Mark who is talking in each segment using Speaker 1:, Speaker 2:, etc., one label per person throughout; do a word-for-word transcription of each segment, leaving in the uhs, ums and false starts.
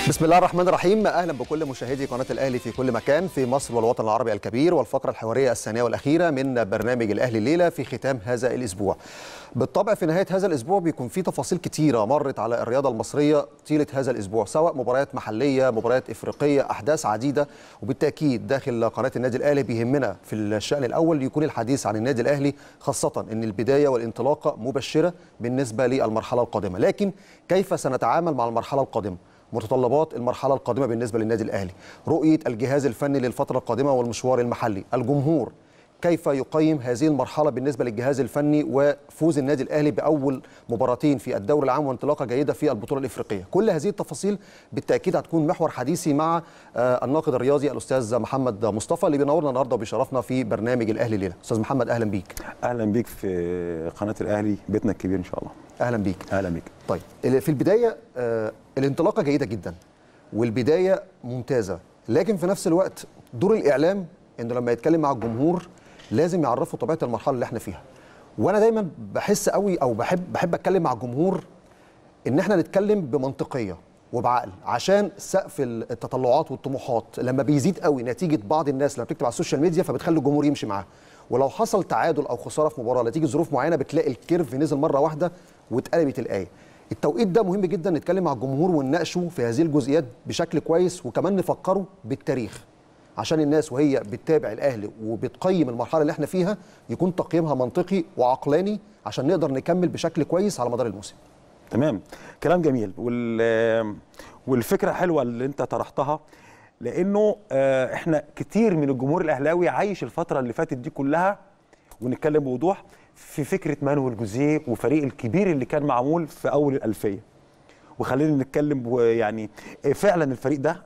Speaker 1: بسم الله الرحمن الرحيم. اهلا بكل مشاهدي قناه الاهلي في كل مكان في مصر والوطن العربي الكبير، والفقره الحواريه الثانيه والاخيره من برنامج الاهلي الليله في ختام هذا الاسبوع. بالطبع في نهايه هذا الاسبوع بيكون في تفاصيل كتيره مرت على الرياضه المصريه طيله هذا الاسبوع، سواء مباريات محليه، مباريات افريقيه، احداث عديده، وبالتاكيد داخل قناه النادي الاهلي بيهمنا في الشان الاول يكون الحديث عن النادي الاهلي، خاصه ان البدايه والانطلاقه مبشره بالنسبه للمرحله القادمه. لكن كيف سنتعامل مع المرحله القادمه؟ متطلبات المرحلة القادمة بالنسبة للنادي الأهلي، رؤية الجهاز الفني للفترة القادمة والمشوار المحلي، الجمهور كيف يقيم هذه المرحلة بالنسبة للجهاز الفني، وفوز النادي الأهلي بأول مباراتين في الدوري العام وانطلاقة جيدة في البطولة الإفريقية. كل هذه التفاصيل بالتأكيد هتكون محور حديثي مع الناقد الرياضي الأستاذ محمد مصطفى اللي بينورنا النهارده وبيشرفنا في برنامج الأهلي الليلة. أستاذ محمد أهلا بيك.
Speaker 2: أهلا بيك في قناة الأهلي، بيتنا الكبير إن شاء الله.
Speaker 1: أهلا بيك.
Speaker 2: أهلا بيك.
Speaker 1: طيب في البداية الانطلاقة جيدة جدا والبداية ممتازة، لكن في نفس الوقت دور الإعلام إنه لما يتكلم مع الجمهور لازم يعرفوا طبيعة المرحلة اللي احنا فيها. وأنا دايما بحس قوي أو بحب بحب أتكلم مع الجمهور إن احنا نتكلم بمنطقية وبعقل، عشان سقف التطلعات والطموحات لما بيزيد قوي نتيجة بعض الناس لما بتكتب على السوشيال ميديا فبتخلي الجمهور يمشي معاه، ولو حصل تعادل أو خسارة في مباراة نتيجة ظروف معينة بتلاقي الكيرف نزل مرة واحدة واتقلبت الآية. التوقيت ده مهم جدا نتكلم مع الجمهور ونناقشه في هذه الجزئيات بشكل كويس، وكمان نفكره بالتاريخ عشان الناس وهي بتتابع الاهلي وبتقيم المرحله اللي احنا فيها يكون تقييمها منطقي وعقلاني عشان نقدر نكمل بشكل كويس على مدار الموسم.
Speaker 2: تمام، كلام جميل. وال والفكره حلوه اللي انت طرحتها، لانه احنا كتير من الجمهور الاهلاوي عايش الفتره اللي فاتت دي كلها، ونتكلم بوضوح في فكره مانويل جوزيه وفريق الكبير اللي كان معمول في اول الالفيه. وخلينا نتكلم يعني فعلا الفريق ده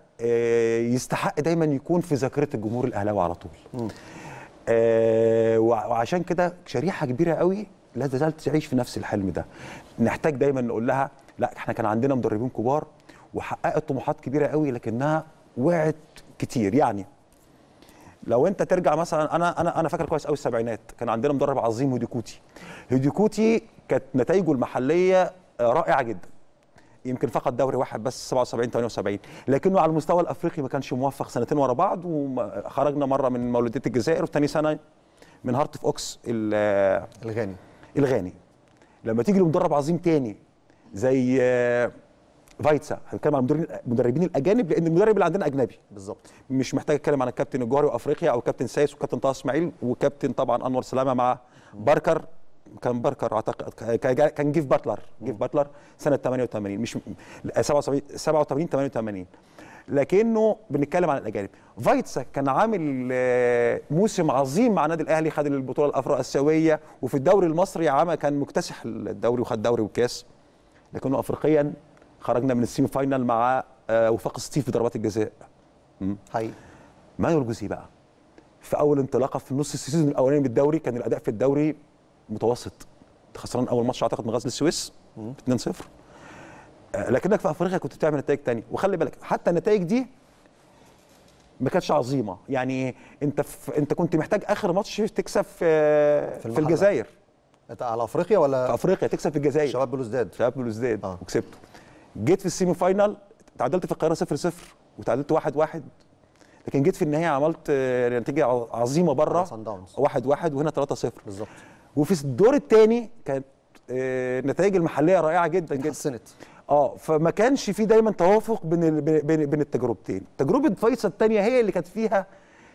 Speaker 2: يستحق دايما يكون في ذاكره الجمهور الاهلاوي على طول. آه وعشان كده شريحه كبيره قوي لا تزال تعيش في نفس الحلم ده. نحتاج دايما نقول لها لا، احنا كان عندنا مدربين كبار وحققت طموحات كبيره قوي لكنها وقعت كتير. يعني لو انت ترجع مثلا، انا انا انا فاكر كويس قوي السبعينات كان عندنا مدرب عظيم هيديكوتي. هيديكوتي كانت نتائجه المحليه رائعه جدا، يمكن فقط دوري واحد بس سبعة وسبعين ثمانية وسبعين، لكنه على المستوى الافريقي ما كانش موفق سنتين ورا بعض، وخرجنا مره من مولوديه الجزائر وثاني سنه من هارت اوف اوكس
Speaker 1: الغاني
Speaker 2: الغاني. لما تيجي لمدرب عظيم تاني زي فايتسا، هنتكلم عن المدربين الاجانب لان المدرب اللي عندنا اجنبي
Speaker 1: بالظبط،
Speaker 2: مش محتاج اتكلم عن الكابتن الجوهري وافريقيا او كابتن سايس وكابتن طه اسماعيل وكابتن طبعا انور سلامه مع باركر. كان باركر اعتقد كان جيف باتلر جيف باتلر سنه ثمانية وثمانين، مش سبعة وثمانين ثمانية وثمانين، لكنه بنتكلم عن الاجانب. فايتسا كان عامل موسم عظيم مع النادي الاهلي، خد البطوله الافرو اسيويه، وفي الدوري المصري عام كان مكتسح الدوري وخد دوري وكاس، لكنه افريقيا خرجنا من السيمي فاينال مع وفاق ستيف في ضربات الجزاء.
Speaker 1: حقيقي.
Speaker 2: مانويل جوزيه بقى في اول انطلاقه في نص السيزون الاولاني من الدوري كان الاداء في الدوري متوسط، خسران اول ماتش اعتقد من غزل السويس اثنين صفر، لكنك في افريقيا كنت بتعمل نتائج ثانيه. وخلي بالك حتى النتائج دي ما كانتش عظيمه، يعني انت في انت كنت محتاج اخر ماتش تكسب في في, في الجزائر.
Speaker 1: انت على افريقيا ولا
Speaker 2: في افريقيا؟ تكسب في الجزائر
Speaker 1: شباب بلوزداد.
Speaker 2: شباب بلوزداد
Speaker 1: آه.
Speaker 2: وكسبته. جيت في السيمي فاينال تعادلت في القاهره صفر صفر وتعادلت واحد واحد، لكن جيت في النهايه عملت نتيجه عظيمه بره واحد واحد وهنا ثلاثة صفر
Speaker 1: بالظبط.
Speaker 2: وفي الدور الثاني كانت النتائج المحليه رائعه جدا جدا،
Speaker 1: حسنت.
Speaker 2: اه فما كانش في دايما توافق بين بين بين التجربتين. تجربه فيصل الثانيه هي اللي كانت فيها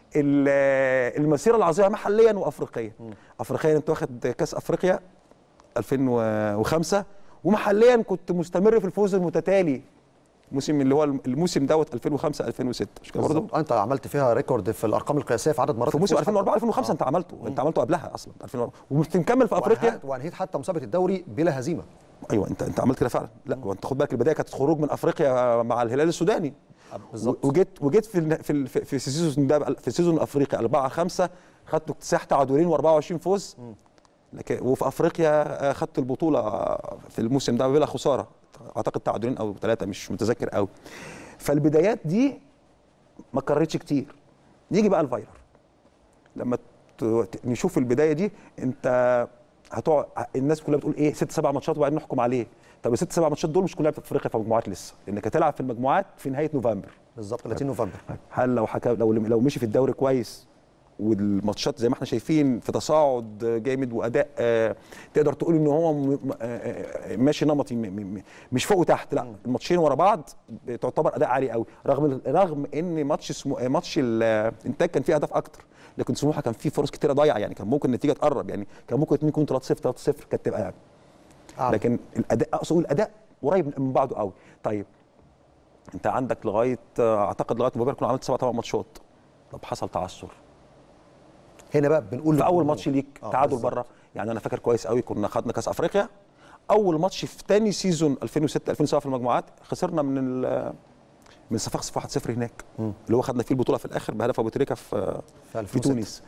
Speaker 2: المسيره العظيمه محليا وافريقيا. م. افريقيا انت واخد كاس افريقيا ألفين وخمسة، ومحليا كنت مستمر في الفوز المتتالي الموسم اللي هو الموسم دوت ألفين وخمسة ألفين وستة، مش كده برضه؟
Speaker 1: انت عملت فيها ريكورد في الارقام القياسيه في عدد مرات
Speaker 2: في موسم ألفين وأربعة ألفين وخمسة. آه. انت عملته مم. انت عملته قبلها اصلا ألفين وأربعة ومكمل في افريقيا
Speaker 1: وانهيت حتى مسابقه الدوري بلا هزيمه.
Speaker 2: ايوه انت انت عملت كده فعلا. لا وانت خد بالك البدايه كانت خروج من افريقيا مع الهلال السوداني
Speaker 1: بالظبط،
Speaker 2: وجيت وجيت في في في السيزون ده في السيزون الافريقي أربعة خمسة خدت اكتساح تعادلين وأربعة وعشرين فوز. م. لكن وفي افريقيا خدت البطوله في الموسم ده بلا خساره، اعتقد تعادلين او ثلاثه مش متذكر قوي. فالبدايات دي ما كررتش كتير. نيجي بقى الفايلر، لما نشوف البدايه دي انت هتقعد الناس كلها بتقول ايه ست سبع ماتشات وبعدين نحكم عليه. طب الست سبع ماتشات دول مش كلها في افريقيا في مجموعات لسه، لانك هتلعب في المجموعات في نهايه نوفمبر
Speaker 1: بالظبط ثلاثين نوفمبر.
Speaker 2: هل لو حكا لو لو مشي في الدوري كويس والماتشات زي ما احنا شايفين في تصاعد جامد واداء آه تقدر تقول ان هو م- آه ماشي نمطي م- م- مش فوق وتحت، لا الماتشين ورا بعض تعتبر اداء عالي قوي، رغم رغم ان ماتش اسمه ماتش الانتاج كان فيه اهداف اكتر، لكن سموحه كان فيه فرص كتيره ضايعه، يعني كان ممكن النتيجه تقرب، يعني كان ممكن يكون ثلاثة صفر ثلاثة صفر كانت تبقى يعني آه. لكن الاداء اقصد اقول الاداء قريب من بعضه قوي. طيب انت عندك لغايه اعتقد لغايه نوفمبر كنا عملت سبع ثمان ماتشات، طب حصل تعثر
Speaker 1: هنا بقى بنقول
Speaker 2: في اول ماتش ليك آه تعادل بره، يعني انا فاكر كويس قوي كنا خدنا كاس افريقيا اول ماتش في ثاني سيزون ألفين وستة ألفين وسبعة في المجموعات، خسرنا من من صفاقس واحد صفر هناك م. اللي هو خدنا فيه البطوله في الاخر بهدف ابو تريكه في في, في تونس.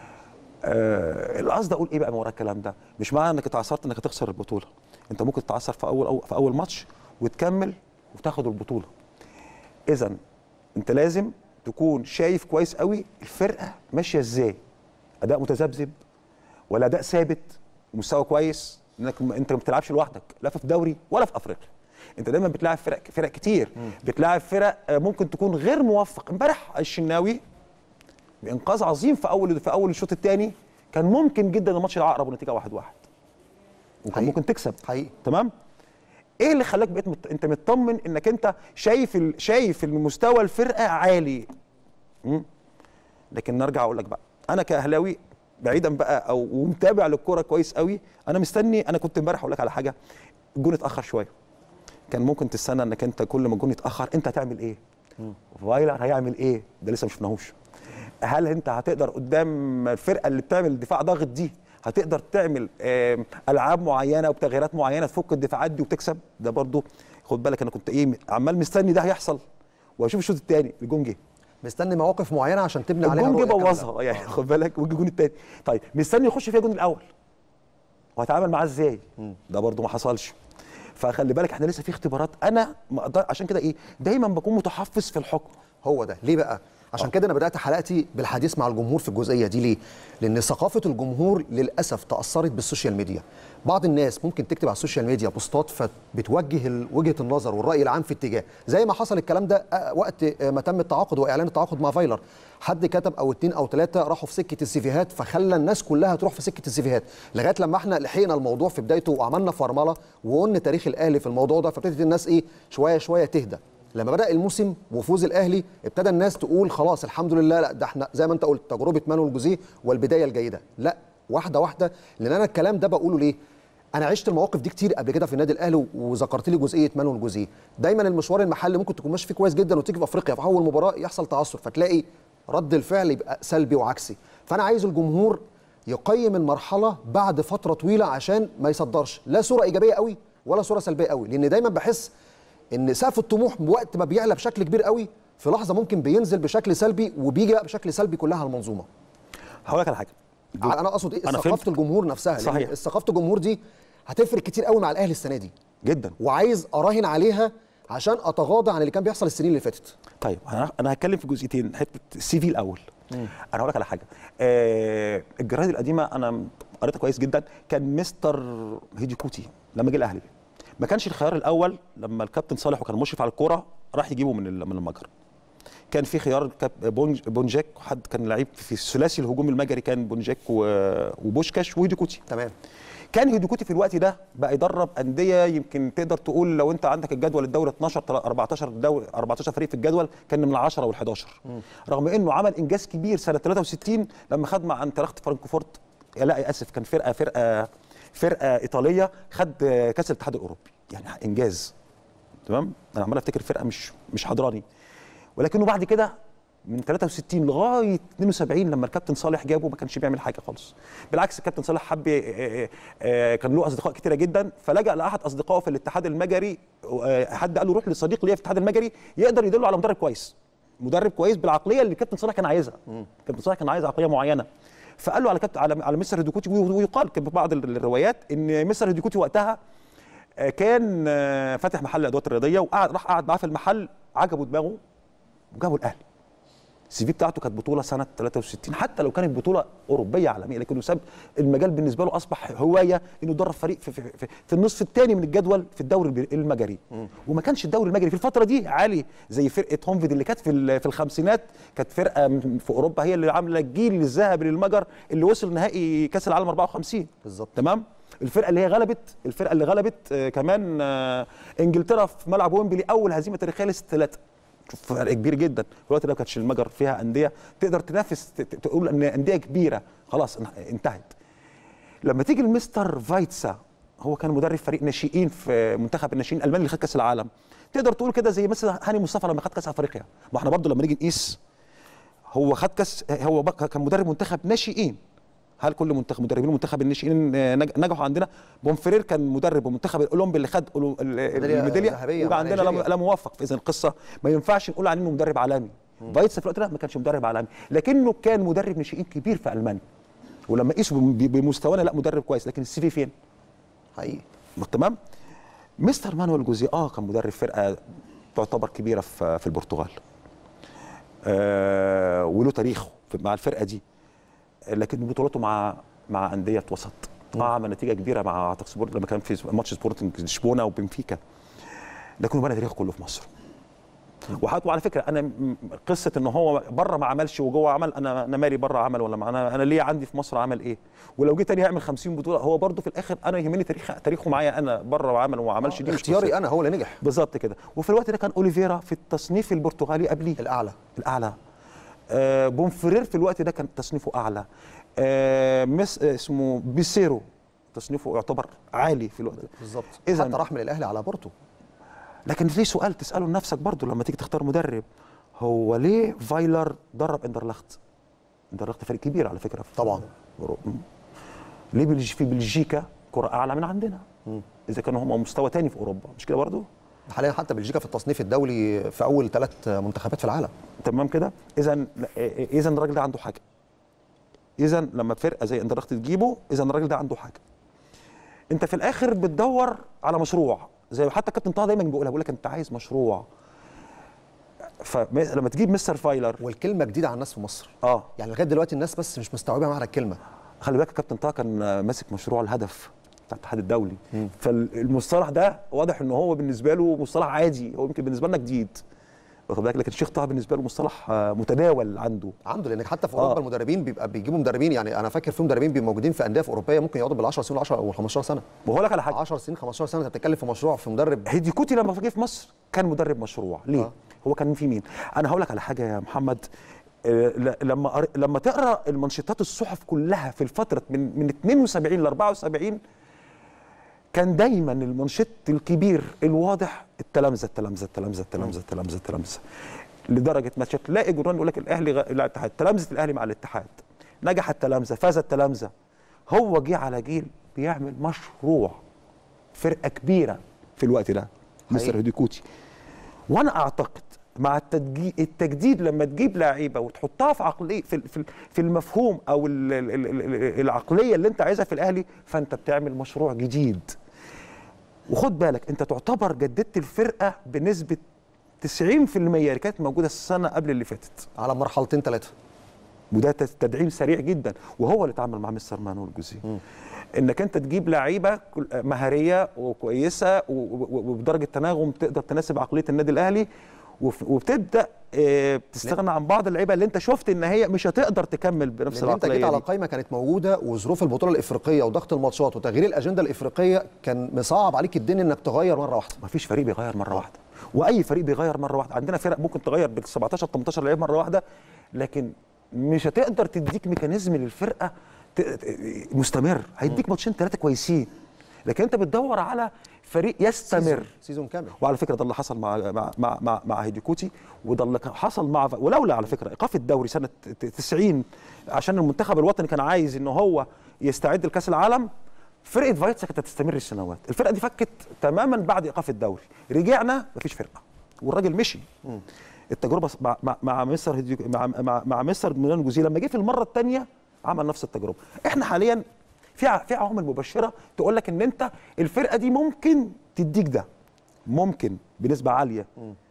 Speaker 2: آه القصد اقول ايه بقى من ورا الكلام ده؟ مش معنى انك اتعثرت انك هتخسر البطوله، انت ممكن تتعثر في اول أو في اول ماتش وتكمل وتاخد البطوله. اذا انت لازم تكون شايف كويس قوي الفرقه ماشيه ازاي، اداء متذبذب ولا اداء ثابت ومستوى كويس، لانك انت ما بتلعبش لوحدك لا في دوري ولا في افريقيا، انت دايما بتلاعب فرق فرق كتير، م. بتلاعب فرق ممكن تكون غير موفق. امبارح الشناوي بانقاذ عظيم في اول في اول الشوط الثاني، كان ممكن جدا الماتش العقرب والنتيجه واحد واحد وكان ممكن تكسب
Speaker 1: حقيقي.
Speaker 2: تمام. ايه اللي خلاك بقيت مت... انت مطمن انك انت شايف ال... شايف ان مستوى الفرقه عالي؟ مم. لكن نرجع اقول لك بقى، انا كاهلاوي بعيدا بقى او ومتابع للكوره كويس قوي، انا مستني. انا كنت امبارح اقول لك على حاجه، الجون اتاخر شويه، كان ممكن تستنى انك انت كل ما الجون يتاخر انت هتعمل ايه؟ مم. فايلر هيعمل ايه؟ ده لسه ما شفناهوش. هل انت هتقدر قدام الفرقه اللي بتعمل دفاع ضاغط دي هتقدر تعمل العاب معينه وبتغييرات معينه تفك الدفاعات دي وتكسب؟ ده برضو خد بالك، انا كنت ايه عمال مستني ده هيحصل واشوف الشوط الثاني الجون جه،
Speaker 1: مستني مواقف معينه عشان تبني عليها
Speaker 2: الجون جه بوظها يعني خد بالك، والجون الجون الثاني طيب مستني يخش فيها الجون الاول وهتعامل معاه ازاي؟ ده برضو ما حصلش. فخلي بالك احنا لسه في اختبارات، انا ما اقدر عشان كده ايه دايما بكون متحفظ في الحكم.
Speaker 1: هو ده ليه بقى؟ عشان كده انا بدات حلقتي بالحديث مع الجمهور في الجزئيه دي. ليه؟ لان ثقافه الجمهور للاسف تاثرت بالسوشيال ميديا. بعض الناس ممكن تكتب على السوشيال ميديا بوستات فبتوجه وجهه النظر والراي العام في اتجاه، زي ما حصل الكلام ده وقت ما تم التعاقد واعلان التعاقد مع فايلر، حد كتب او اتنين او ثلاثه راحوا في سكه السيفيهات فخلى الناس كلها تروح في سكه السيفيهات، لغايه لما احنا لحقنا الموضوع في بدايته وعملنا فرمله وقلنا تاريخ الاهلي في الموضوع ده، فابتدت الناس ايه شويه شويه تهدى. لما بدأ الموسم وفوز الاهلي ابتدى الناس تقول خلاص الحمد لله، لا ده احنا زي ما انت قلت تجربه مانويل جوزيه والبدايه الجيده، لا واحده واحده. لان انا الكلام ده بقوله ليه؟ انا عشت المواقف دي كتير قبل كده في النادي الاهلي وذكرت لي جزئيه مانويل جوزيه. دايما المشوار المحلي ممكن تكون ماشي فيه كويس جدا وتيجي في افريقيا في اول مباراه يحصل تعثر فتلاقي رد الفعل يبقى سلبي وعكسي. فانا عايز الجمهور يقيم المرحله بعد فتره طويله عشان ما يصدرش لا صوره ايجابيه قوي ولا صوره سلبيه قوي، لان دايما بحس ان سقف الطموح وقت ما بيعلى بشكل كبير قوي في لحظه ممكن بينزل بشكل سلبي وبيجي بشكل سلبي كلها على المنظومه.
Speaker 2: هقول لك على حاجه،
Speaker 1: انا اقصد ايه؟ ثقافه الجمهور نفسها.
Speaker 2: صحيح،
Speaker 1: ثقافه الجمهور دي هتفرق كتير قوي مع الاهلي السنه دي
Speaker 2: جدا،
Speaker 1: وعايز اراهن عليها عشان اتغاضى عن اللي كان بيحصل السنين اللي فاتت.
Speaker 2: طيب انا انا هتكلم في جزئيتين، حته السي في الاول. مم. انا هقول لك على حاجه، آه الجرايد القديمه انا قريتها كويس جدا، كان مستر هيدي كوتي لما جه الاهلي ما كانش الخيار الاول لما الكابتن صالح وكان مشرف على الكوره راح يجيبه من من المجر. كان في خيار بونجاك، حد كان لعيب في ثلاثي الهجوم المجري، كان بونجاك وبوشكاش وهيدي كوتي.
Speaker 1: تمام.
Speaker 2: كان هيدي كوتي في الوقت ده بقى يدرب انديه، يمكن تقدر تقول لو انت عندك الجدول الدوري اتناشر اربعتاشر دوري اربعتاشر فريق في الجدول، كان من العشرة والحداشر. رغم انه عمل انجاز كبير سنه ثلاثة وستين لما خد مع انتراخت فرانكفورت، لا اسف كان فرقه فرقه فرقه ايطاليه، خد كاس الاتحاد الاوروبي، يعني انجاز. تمام. انا عمال افتكر فرقه مش مش حضراني، ولكنه بعد كده من ثلاثة وستين لغايه اتنين وسبعين لما الكابتن صالح جابه ما كانش بيعمل حاجه خالص. بالعكس الكابتن صالح حب، كان له اصدقاء كتيره جدا، فلجأ لاحد اصدقائه في الاتحاد المجري، حد قال له روح لصديق ليا في الاتحاد المجري يقدر يدله على مدرب كويس، مدرب كويس بالعقليه اللي الكابتن صالح كان عايزها. الكابتن صالح كان عايز عقليه معينه، فقال له على كابتن على على مستر هيديكوتي. ويقال في بعض الروايات ان مستر هيديكوتي وقتها كان فاتح محل الادوات الرياضيه، وقعد راح قعد معاه في المحل، عجبه دماغه وجابه الاهلي. السي في بتاعته كانت بطوله سنه ثلاثة وستين، حتى لو كانت بطوله اوروبيه عالميه، لكنه ساب المجال بالنسبه له اصبح هوايه انه يدرب فريق في, في, في, في النصف الثاني من الجدول في الدوري المجري. م. وما كانش الدوري المجري في الفتره دي عالي زي فرقه هونفيد اللي كانت في في الخمسينات، كانت فرقه في اوروبا هي اللي عامله الجيل الذهبي للمجر اللي وصل نهائي كاس العالم أربعة وخمسين بالظبط. تمام. الفرقه اللي هي غلبت الفرقه اللي غلبت آه كمان آه انجلترا في ملعب ويمبلي، اول هزيمه تاريخيه للثلاثه. شوف فرق كبير جدا. في الوقت ده ما كانتش المجر فيها انديه تقدر تنافس تقول ان انديه كبيره خلاص انتهت. لما تيجي لمستر فايتسا، هو كان مدرب فريق ناشئين في منتخب الناشئين الالماني اللي خد كاس العالم، تقدر تقول كده زي مثلا هاني مصطفى لما خد كاس افريقيا. ما احنا برضه لما نيجي نقيس، هو خد كاس، هو كان مدرب منتخب ناشئين. هل كل منتخب مدربين المنتخب الناشئين نجحوا عندنا؟ بونفرير كان مدرب المنتخب الاولمبي اللي خد الميداليه، ويبقى عندنا لا موفق. فاذا القصه ما ينفعش نقول عليه انه مدرب عالمي. فايتسا في الوقت ده ما كانش مدرب عالمي، لكنه كان مدرب ناشئين كبير في المانيا، ولما قيسوا بمستوانا لا مدرب كويس، لكن السي في فين؟
Speaker 1: حقيقي.
Speaker 2: تمام. مستر مانويل جوزيه اه كان مدرب فرقه تعتبر كبيره في في البرتغال، آه وله تاريخه مع الفرقه دي، لكن بطولاته مع مع انديه وسط اه عمل نتيجه كبيره مع اعتقد سبورت لما كان في ماتش سبورتنج لشبونه وبنفيكا، لكنه بنى تاريخه كله في مصر. وحتى وعلى فكره انا قصه ان هو بره ما عملش وجوه عمل، انا انا مالي بره عمل ولا انا انا ليه عندي في مصر عمل ايه؟ ولو جه تاني هيعمل خمسين بطوله، هو برده في الاخر انا يهمني تاريخ تاريخه معايا انا، بره وعمل وما عملش دي
Speaker 1: اختياري انا هو اللي نجح
Speaker 2: بالظبط كده. وفي الوقت ده كان اوليفيرا في التصنيف البرتغالي قبليه
Speaker 1: الاعلى
Speaker 2: الاعلى آه بونفرير في الوقت ده كان تصنيفه اعلى، آه مس اسمه بيسيرو تصنيفه يعتبر عالي في الوقت ده
Speaker 1: بالظبط. حتى راح من الاهلي على بورتو.
Speaker 2: لكن ليه سؤال تساله لنفسك برضه لما تيجي تختار مدرب، هو ليه فايلر درب اندرلخت؟ اندرلخت فريق كبير على فكره في
Speaker 1: طبعا.
Speaker 2: ليه بلج في بلجيكا كره اعلى من عندنا؟ م. اذا كانوا هم مستوى تاني في اوروبا، مش كده برضه؟
Speaker 1: حاليا حتى بلجيكا في التصنيف الدولي في اول ثلاث منتخبات في العالم.
Speaker 2: تمام كده. اذا اذا الراجل ده عنده حاجه. اذا لما فرقه زي اندرلخت تجيبه، اذا الراجل ده عنده حاجه. انت في الاخر بتدور على مشروع، زي حتى كابتن طه دايما بيقولها، بيقول لك انت عايز مشروع. فلما تجيب مستر فايلر،
Speaker 1: والكلمه جديده على الناس في مصر
Speaker 2: اه
Speaker 1: يعني لغايه دلوقتي الناس بس مش مستوعبه معنى الكلمه.
Speaker 2: خلي بالك كابتن طه كان ماسك مشروع الهدف بتاع الاتحاد الدولي، م. فالمصطلح ده واضح ان هو بالنسبه له مصطلح عادي، هو يمكن بالنسبه لنا جديد واخد بالك، لكن الشيخ طه بالنسبه له مصطلح متداول عنده
Speaker 1: عنده لان حتى في اوروبا آه. المدربين بيبقى بيجيبوا مدربين، يعني انا فاكر في مدربين بيبقوا موجودين في انديه في اوروبيه ممكن يقعدوا بال عشر سنين عشرة او خمستاشر سنه.
Speaker 2: وهقول لك على حاجه،
Speaker 1: عشر سنين خمستاشر سنه انت بتتكلم في مشروع في مدرب.
Speaker 2: هيديكوتي لما جه في مصر كان مدرب مشروع ليه؟ آه. هو كان في مين؟ انا هقول لك على حاجه يا محمد، آه لما لما تقرا المنشطات الصحف كلها في الفتره من من اتنين وسبعين ل أربعة وسبعين، كان دايما المنشط الكبير الواضح التلامذه التلامذه التلامذه التلامذه التلامذه التلامذه، لدرجه ما تلاقي جورنال يقول لك الاهلي غ... الاتحاد، تلامذه الاهلي مع الاتحاد، نجح التلامذه، فاز التلامذه. هو جه على جيل بيعمل مشروع فرقه كبيره في الوقت ده مستر هيديكوتي. وانا اعتقد مع التجديد التجديد لما تجيب لعيبه وتحطها في عقليه في في في المفهوم او ال ال ال العقليه اللي انت عايزها في الاهلي، فانت بتعمل مشروع جديد. وخد بالك انت تعتبر جددت الفرقه بنسبه تسعين في المية اللي كانت موجوده السنه قبل اللي فاتت
Speaker 1: على مرحلتين ثلاثه،
Speaker 2: وده تدعيم سريع جدا. وهو اللي اتعامل مع مستر مانويل جوزيه، انك انت تجيب لعيبه مهاريه وكويسه وبدرجه تناغم تقدر تناسب عقليه النادي الاهلي، وبتبدا تستغنى عن بعض اللعيبه اللي انت شفت ان هي مش هتقدر تكمل بنفس العقليه.
Speaker 1: انت جيت على قائمه كانت موجوده، وظروف البطوله الافريقيه وضغط الماتشات وتغيير الاجنده الافريقيه كان مصعب عليك الدنيا انك تغير مره واحده.
Speaker 2: مفيش فريق بيغير مره واحده، واي فريق بيغير مره واحده. عندنا فرق ممكن تغير بال سبعتاشر تمنتاشر لعيب مره واحده، لكن مش هتقدر تديك ميكانيزم للفرقه مستمر. هيديك ماتشين ثلاثه كويسين، لكن انت بتدور على فريق يستمر
Speaker 1: سيزون, سيزون كامل.
Speaker 2: وعلى فكره ده اللي حصل مع مع مع مع, مع هيديكوتي، وده اللي حصل مع، ولولا على فكره ايقاف الدوري سنه تسعين عشان المنتخب الوطني كان عايز ان هو يستعد لكاس العالم، فرقه فايتسا كانت هتستمر السنوات. الفرقه دي فكت تماما بعد ايقاف الدوري، رجعنا مفيش فرقه والراجل مشي. م. التجربه مع مع, مع مستر مع مع, مع مستر مانويل جوزيه لما جه في المره الثانيه عمل نفس التجربه. احنا حاليا في في عوامل مبشره تقول لك ان انت الفرقه دي ممكن تديك ده، ممكن بنسبه عاليه. م.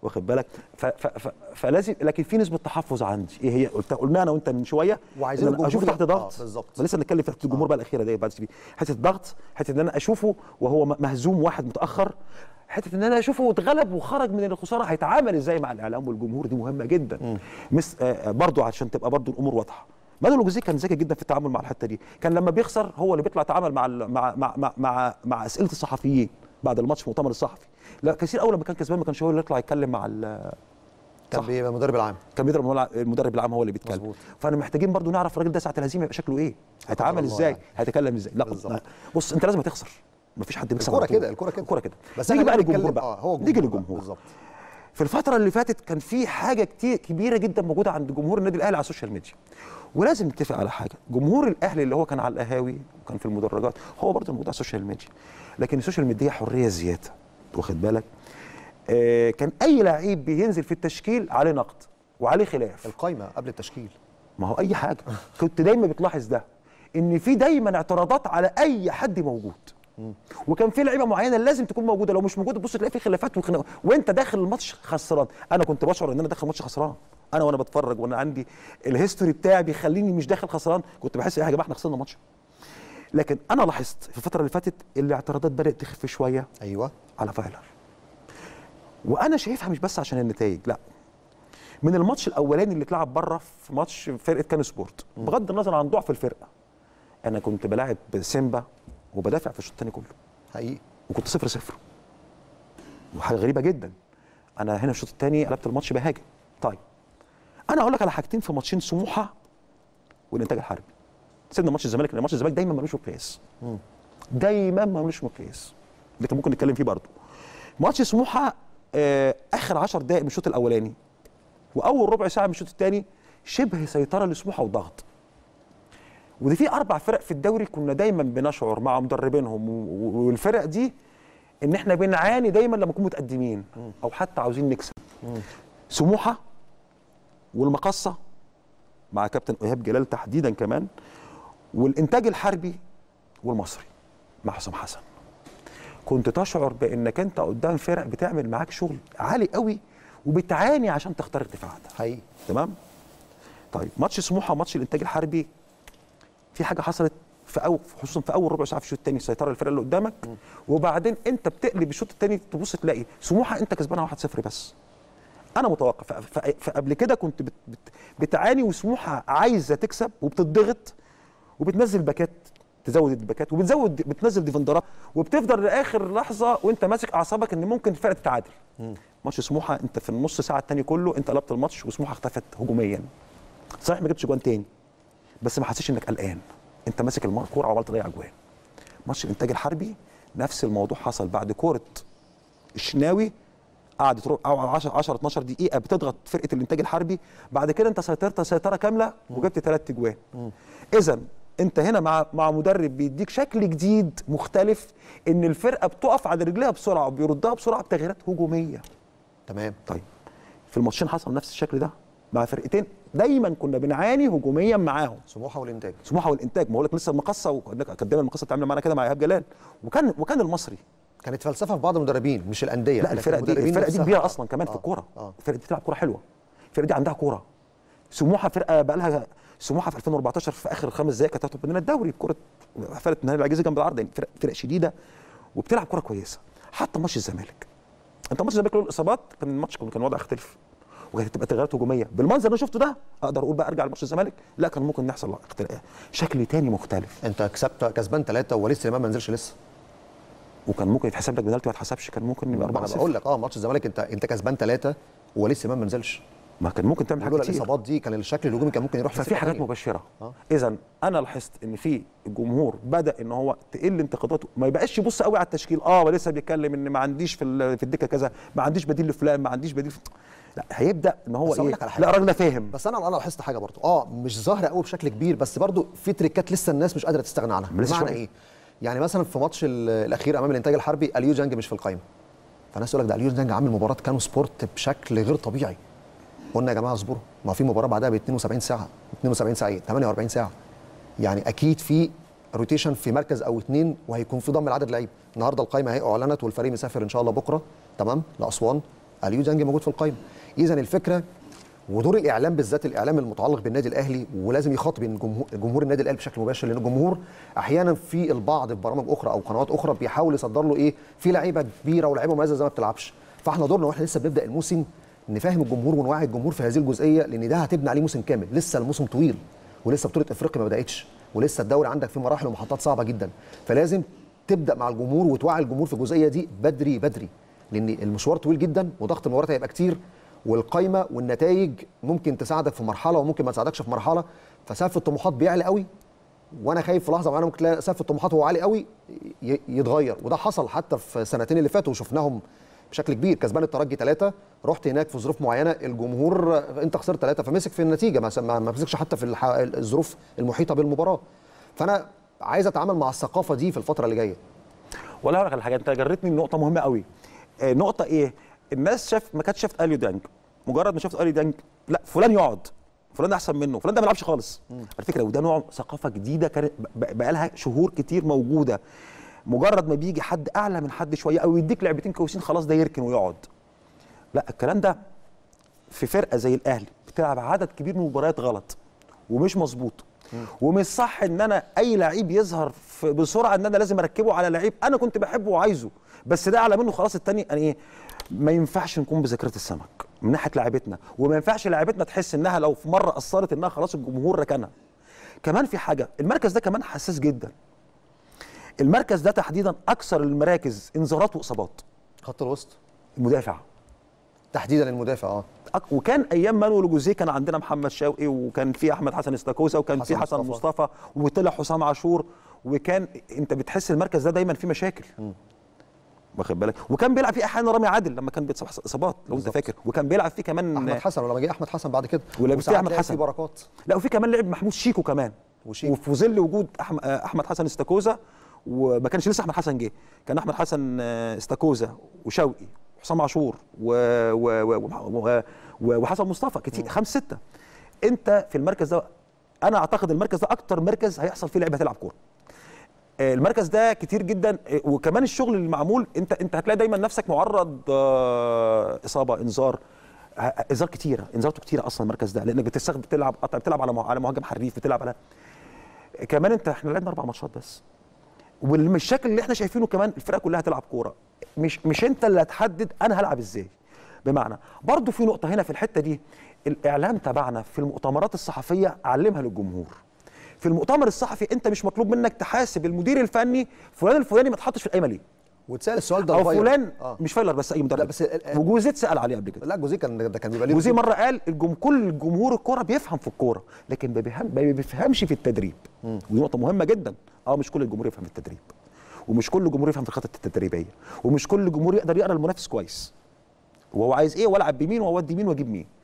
Speaker 2: واخد بالك. ف ف ف فلازم، لكن في نسبه تحفظ عندي. ايه هي؟ قلت قلنا انا وانت من شويه،
Speaker 1: وعايزين
Speaker 2: إن أنا اشوف تحت ضغط.
Speaker 1: آه بالظبط.
Speaker 2: لسه بنتكلم في حته الجمهور
Speaker 1: آه.
Speaker 2: بقى الاخيره دي بعد دي، حته الضغط، حته ان انا اشوفه وهو مهزوم واحد متاخر، حته ان انا اشوفه اتغلب وخرج من الخساره هيتعامل ازاي مع الاعلام والجمهور، دي مهمه جدا. مس آه برضو عشان تبقى برضو الامور واضحه. مانويل جوزيه كان ذكي جدا في التعامل مع الحته دي، كان لما بيخسر هو اللي بيطلع يتعامل مع مع مع مع, مع, مع اسئله الصحفيين بعد الماتش في المؤتمر الصحفي. لا كثير اول لما كان كسبان ما كانش هو اللي يطلع يتكلم مع
Speaker 1: كان بيبقى المدرب العام،
Speaker 2: كان بيضرب المدرب العام هو اللي بيتكلم. مزبوط. فانا محتاجين برضو نعرف الراجل ده ساعه الهزيمه يبقى شكله ايه، هيتعامل ازاي يعني. هيتكلم ازاي. لا بالزبط. بص انت لازم تخسر، مفيش حد بيكسب.
Speaker 1: الكوره كده الكوره كده
Speaker 2: الكوره كده.
Speaker 1: بس
Speaker 2: نيجي بقى للجمهور بقى.
Speaker 1: اه هو
Speaker 2: نيجي للجمهور بالظبط. في الفتره اللي فاتت كان في حاجه كتير كبيره جدا موجوده عند جمهور النادي الاهلي على السوشيال ميديا، ولازم نتفق على حاجه. جمهور الاهلي اللي هو كان على القهاوي وكان في المدرجات هو برضه موجود على السوشيال ميديا، لكن السوشيال ميديا حريه زياده، واخد بالك. آه كان اي لعيب بينزل في التشكيل عليه نقد وعليه خلاف.
Speaker 1: القايمه قبل التشكيل،
Speaker 2: ما هو اي حاجه كنت دايما بتلاحظ ده، ان في دايما اعتراضات على اي حد موجود. وكان في لعيبه معينه لازم تكون موجوده، لو مش موجوده تبص تلاقي في خلافات وخناقات وانت داخل الماتش خسران. انا كنت بشعر ان انا داخل الماتش خسران، انا وانا بتفرج وانا عندي الهيستوري بتاعي بيخليني مش داخل خسران، كنت بحس ايه يا جماعه احنا خسرنا الماتش. لكن انا لاحظت في الفتره اللي فاتت الاعتراضات بدات تخف شويه.
Speaker 1: ايوه
Speaker 2: على فايلر، وانا شايفها مش بس عشان النتائج، لا، من الماتش الاولاني اللي اتلعب بره في ماتش فرقه كان سبورت، بغض النظر عن ضعف الفرقه، انا كنت بلاعب سيمبا وبدافع في الشوط الثاني كله
Speaker 1: حقيقي،
Speaker 2: وكنت صفر صفر، وحاجه غريبه جدا. انا هنا الشوط الثاني قلبت الماتش بهاجم. طيب انا اقول لك على حاجتين في ماتشين سموحه والانتاج الحربي. سيبنا ماتش الزمالك لان ماتش الزمالك دايما ملوش مقياس، دايما ملوش مقياس، اللي ممكن نتكلم فيه برضه. ماتش سموحه آه اخر عشر دقائق من الشوط الاولاني واول ربع ساعه من الشوط الثاني شبه سيطره لسموحه وضغط. ودي في اربع فرق في الدوري كنا دايما بنشعر مع مدربينهم والفرق دي ان احنا بنعاني دايما لما نكون متقدمين او حتى عاوزين نكسب. سموحه والمقصه مع كابتن ايهاب جلال تحديدا كمان، والانتاج الحربي والمصري مع حسام حسن. كنت تشعر بانك انت قدام فرق بتعمل معاك شغل عالي قوي وبتعاني عشان تختار ارتفاعاتها.
Speaker 1: حقيقي.
Speaker 2: تمام. طيب ماتش سموحه وماتش الانتاج الحربي في حاجه حصلت في أو خصوصا في اول ربع ساعه في الشوط الثاني، سيطره الفرقه اللي قدامك، م. وبعدين انت بتقلب الشوط الثاني تبص تلاقي سموحه انت كسبانها واحد صفر بس. انا متوقف فقبل كده كنت بت بت بتعاني وسموحه عايزه تكسب وبتضغط وبتنزل باكات، تزود الباكات وبتزود بتنزل ديفندرات وبتفضل لاخر لحظه وانت ماسك اعصابك ان ممكن الفرقه تتعادل. ماتش سموحه انت في النص ساعه الثاني كله انت قلبت الماتش وسموحه اختفت هجوميا. صحيح ما جبتش جوان تاني بس ما حسيتش انك قلقان، انت ماسك الكوره وعمال تضيع جوان. ماتش الانتاج الحربي نفس الموضوع حصل بعد كوره الشناوي، قعدت عشرة اتناشر دقيقه بتضغط فرقه الانتاج الحربي، بعد كده انت سيطرت سيطره كامله وجبت ثلاث اجوان. اذا انت هنا مع مع مدرب بيديك شكل جديد مختلف، ان الفرقه بتقف على رجليها بسرعه وبيردها بسرعه بتغييرات هجوميه.
Speaker 1: تمام.
Speaker 2: طيب في الماتشين حصل نفس الشكل ده مع فرقتين دايما كنا بنعاني هجوميا معاهم،
Speaker 1: سموحه والانتاج.
Speaker 2: سموحه والانتاج، ما هو لك لسه المقصه وكانت دايما المقصه بتعمل معانا كده مع ايهاب جلال، وكان وكان المصري.
Speaker 1: كانت فلسفه في بعض المدربين مش الانديه.
Speaker 2: لا الفرقه دي الفرقه دي كبيره اصلا كمان آه. في الكوره. آه. الفرقه دي بتلعب كوره حلوه، الفرقه دي عندها كوره. سموحه فرقه بقى لها سموحه في ألفين وأربعتاشر في اخر خمس دقائق كانت هتاخد مننا الدوري بكره فرقه نهائي العجيزه جنب العرض، يعني فرقه فرق شديده وبتلعب كوره كويسه. حتى ماتش الزمالك، انت ماتش الزمالك له الاصابات كان الماتش كان وضع يختلف وكانت تبقى تغييرات هجوميه. بالمنظر اللي شفته ده اقدر اقول بقى ارجع لماتش الزمالك لا كان ممكن يحصل شكل تاني مختلف.
Speaker 1: انت كسبت كسبان ثلاثه ووليد سليمان ما نزلش لسه،
Speaker 2: وكان ممكن يتحسب لك بنالتي ما اتحسبش، كان ممكن يبقى أربعة صفر.
Speaker 1: انا بقول لك اه ماتش الزمالك انت انت كسبان ثلاثه ووليد سليمان ما نزلش،
Speaker 2: ما كان ممكن تعمل حاجه كتير.
Speaker 1: الاصابات دي كان الشكل الهجومي كان ممكن يروح في
Speaker 2: ففي حاجات مبشره. آه. اذا انا لاحظت ان في الجمهور بدا ان هو تقل انتقاداته، ما يبقاش يبص قوي على التشكيل، اه لسه بيتكلم ان ما عنديش في في الدكه كذا، ما عنديش بديل لفلان، ما عنديش بديل ف... لا هيبدا ان هو ايه، لا الراجل ده فاهم.
Speaker 1: بس انا انا لاحظت حاجه برضو اه مش ظاهره قوي بشكل كبير، بس برضو في تريكات لسه الناس مش قادره تستغنى عنها. بمعنى ايه؟ يعني مثلا في ماتش الاخير امام الانتاج الحربي اليو جانج مش في القائمه، فالناس يقول لك ده اليو جانج عامل مباراه كانو سبورت بشكل غير طبيعي. قلنا يا جماعه اصبروا، ما في مباراه بعدها ب اتنين وسبعين ساعه، اتنين وسبعين ساعه ايه؟ تمنية وأربعين ساعه. يعني اكيد في روتيشن في مركز او اثنين وهيكون في ضم العدد لعيب. النهارده القائمه اهي اعلنت والفريق مسافر ان شاء الله بكره تمام لاسوان. اليو ديانج موجود في القائمه. اذا الفكره ودور الاعلام بالذات الاعلام المتعلق بالنادي الاهلي، ولازم يخاطب الجمهور جمهور النادي الاهلي بشكل مباشر، لان الجمهور احيانا في البعض في برامج اخرى او قنوات اخرى بيحاول يصدر له ايه في لعيبه كبيره ولاعيبه مميزه زي ما بتلعبش. فاحنا دورنا واحنا لسه بنبدا الموسم نفهم الجمهور ونوعي الجمهور في هذه الجزئيه، لان ده هتبني عليه موسم كامل. لسه الموسم طويل ولسه بطوله افريقيا ما بداتش، ولسه الدوري عندك في مراحل ومحطات صعبه جدا، فلازم تبدا مع الجمهور وتوعي الجمهور في الجزئيه دي بدري بدري، لان المشوار طويل جدا وضغط المباريات هيبقى كتير، والقايمه والنتائج ممكن تساعدك في مرحله وممكن ما تساعدكش في مرحله، فسقف الطموحات بيعلى قوي، وانا خايف في لحظه معينه ممكن تلاقي سقف الطموحات هو عالي قوي يتغير، وده حصل حتى في السنتين اللي فاتوا وشفناهم بشكل كبير. كسبان الترجي ثلاثة، رحت هناك في ظروف معينه الجمهور انت خسرت ثلاثة فمسك في النتيجه، ما ما مسكش حتى في الظروف المحيطه بالمباراه. فانا عايز اتعامل مع الثقافه دي في الفتره اللي جايه.
Speaker 2: ولا هقول لك على حاجه، انت جريتني لنقطه مهمه قوي. آه نقطه ايه؟ الناس شاف ما كانتش شافت اليو ديانج، مجرد ما شافت اليو ديانج لا فلان يقعد، فلان ده احسن منه، فلان ده ما بيلعبش خالص. على فكره وده نوع ثقافه جديده كانت بقى لها شهور كتير موجوده. مجرد ما بيجي حد اعلى من حد شويه او يديك لعبتين كويسين خلاص ده يركن ويقعد. لا الكلام ده في فرقه زي الاهلي بتلعب عدد كبير من المباريات غلط ومش مظبوط، ومش صح ان انا اي لعيب يظهر بسرعه ان انا لازم اركبه على لعيب انا كنت بحبه وعايزه، بس ده اعلى منه خلاص التاني. يعني ايه؟ ما ينفعش نكون بذاكره السمك من ناحيه لعيبتنا، وما ينفعش لعيبتنا تحس انها لو في مره قصرت انها خلاص الجمهور ركنها. كمان في حاجه، المركز ده كمان حساس جدا. المركز ده تحديدا اكثر المراكز انذارات واصابات.
Speaker 1: خط الوسط،
Speaker 2: المدافع
Speaker 1: تحديدا المدافع اه
Speaker 2: وكان ايام مانويل جوزيه كان عندنا محمد شوقي وكان في احمد حسن استاكوزا وكان في حسن مصطفى, مصطفى وطلع حسام عاشور، وكان انت بتحس المركز ده دايما فيه مشاكل. واخد بالك؟ وكان بيلعب فيه احيانا رامي عادل لما كان بيتصاب اصابات لو انت فاكر، وكان بيلعب فيه كمان
Speaker 1: احمد حسن ولما جه احمد حسن بعد كده
Speaker 2: ولما في احمد حسن
Speaker 1: في بركات.
Speaker 2: لا وفي كمان لعب محمود شيكو كمان وشيكو. وفي ظل وجود احمد حسن استاكوزا، وما كانش لسه احمد حسن جه، كان احمد حسن استاكوزا وشوقي وحسام عاشور و... و... و... و... وحسن مصطفى كتير، خمس سته. انت في المركز ده انا اعتقد المركز ده اكتر مركز هيحصل فيه لعيبه هتلعب كوره. المركز ده كتير جدا، وكمان الشغل اللي معمول انت انت هتلاقي دايما نفسك معرض اصابه انذار انذار كتيره انذاراته كتيره اصلا المركز ده، لانك بتستخدم بتلعب قطع بتلعب على على مهاجم حريف، بتلعب على كمان انت احنا لعبنا اربع ماتشات بس، والمشاكل اللي احنا شايفينه كمان الفرقه كلها هتلعب كوره، مش مش انت اللي هتحدد انا هلعب ازاي. بمعنى برضو في نقطه هنا في الحته دي، الاعلام تبعنا في المؤتمرات الصحفيه علمها للجمهور. في المؤتمر الصحفي انت مش مطلوب منك تحاسب المدير الفني فلان الفلاني ما اتحطش في القايمه ليه؟
Speaker 1: وتسال السؤال ده
Speaker 2: او فلان آه. مش فايلر بس اي مدرب.
Speaker 1: لا بس
Speaker 2: وجوزيه اتسال عليه قبل كده.
Speaker 1: لا جوزيه كان ده كان بيبقى ليه
Speaker 2: جوزيه مره قال الجم كل جمهور الكوره بيفهم في الكوره لكن ما بيفهم ما بيفهمش في التدريب. ودي نقطه مهمه جدا. اه مش كل الجمهور يفهم في التدريب، ومش كل جمهور يفهم في الخطط التدريبيه، ومش كل جمهور يقدر يقرا المنافس كويس وهو عايز ايه والعب بمين واودي مين واجيب مين.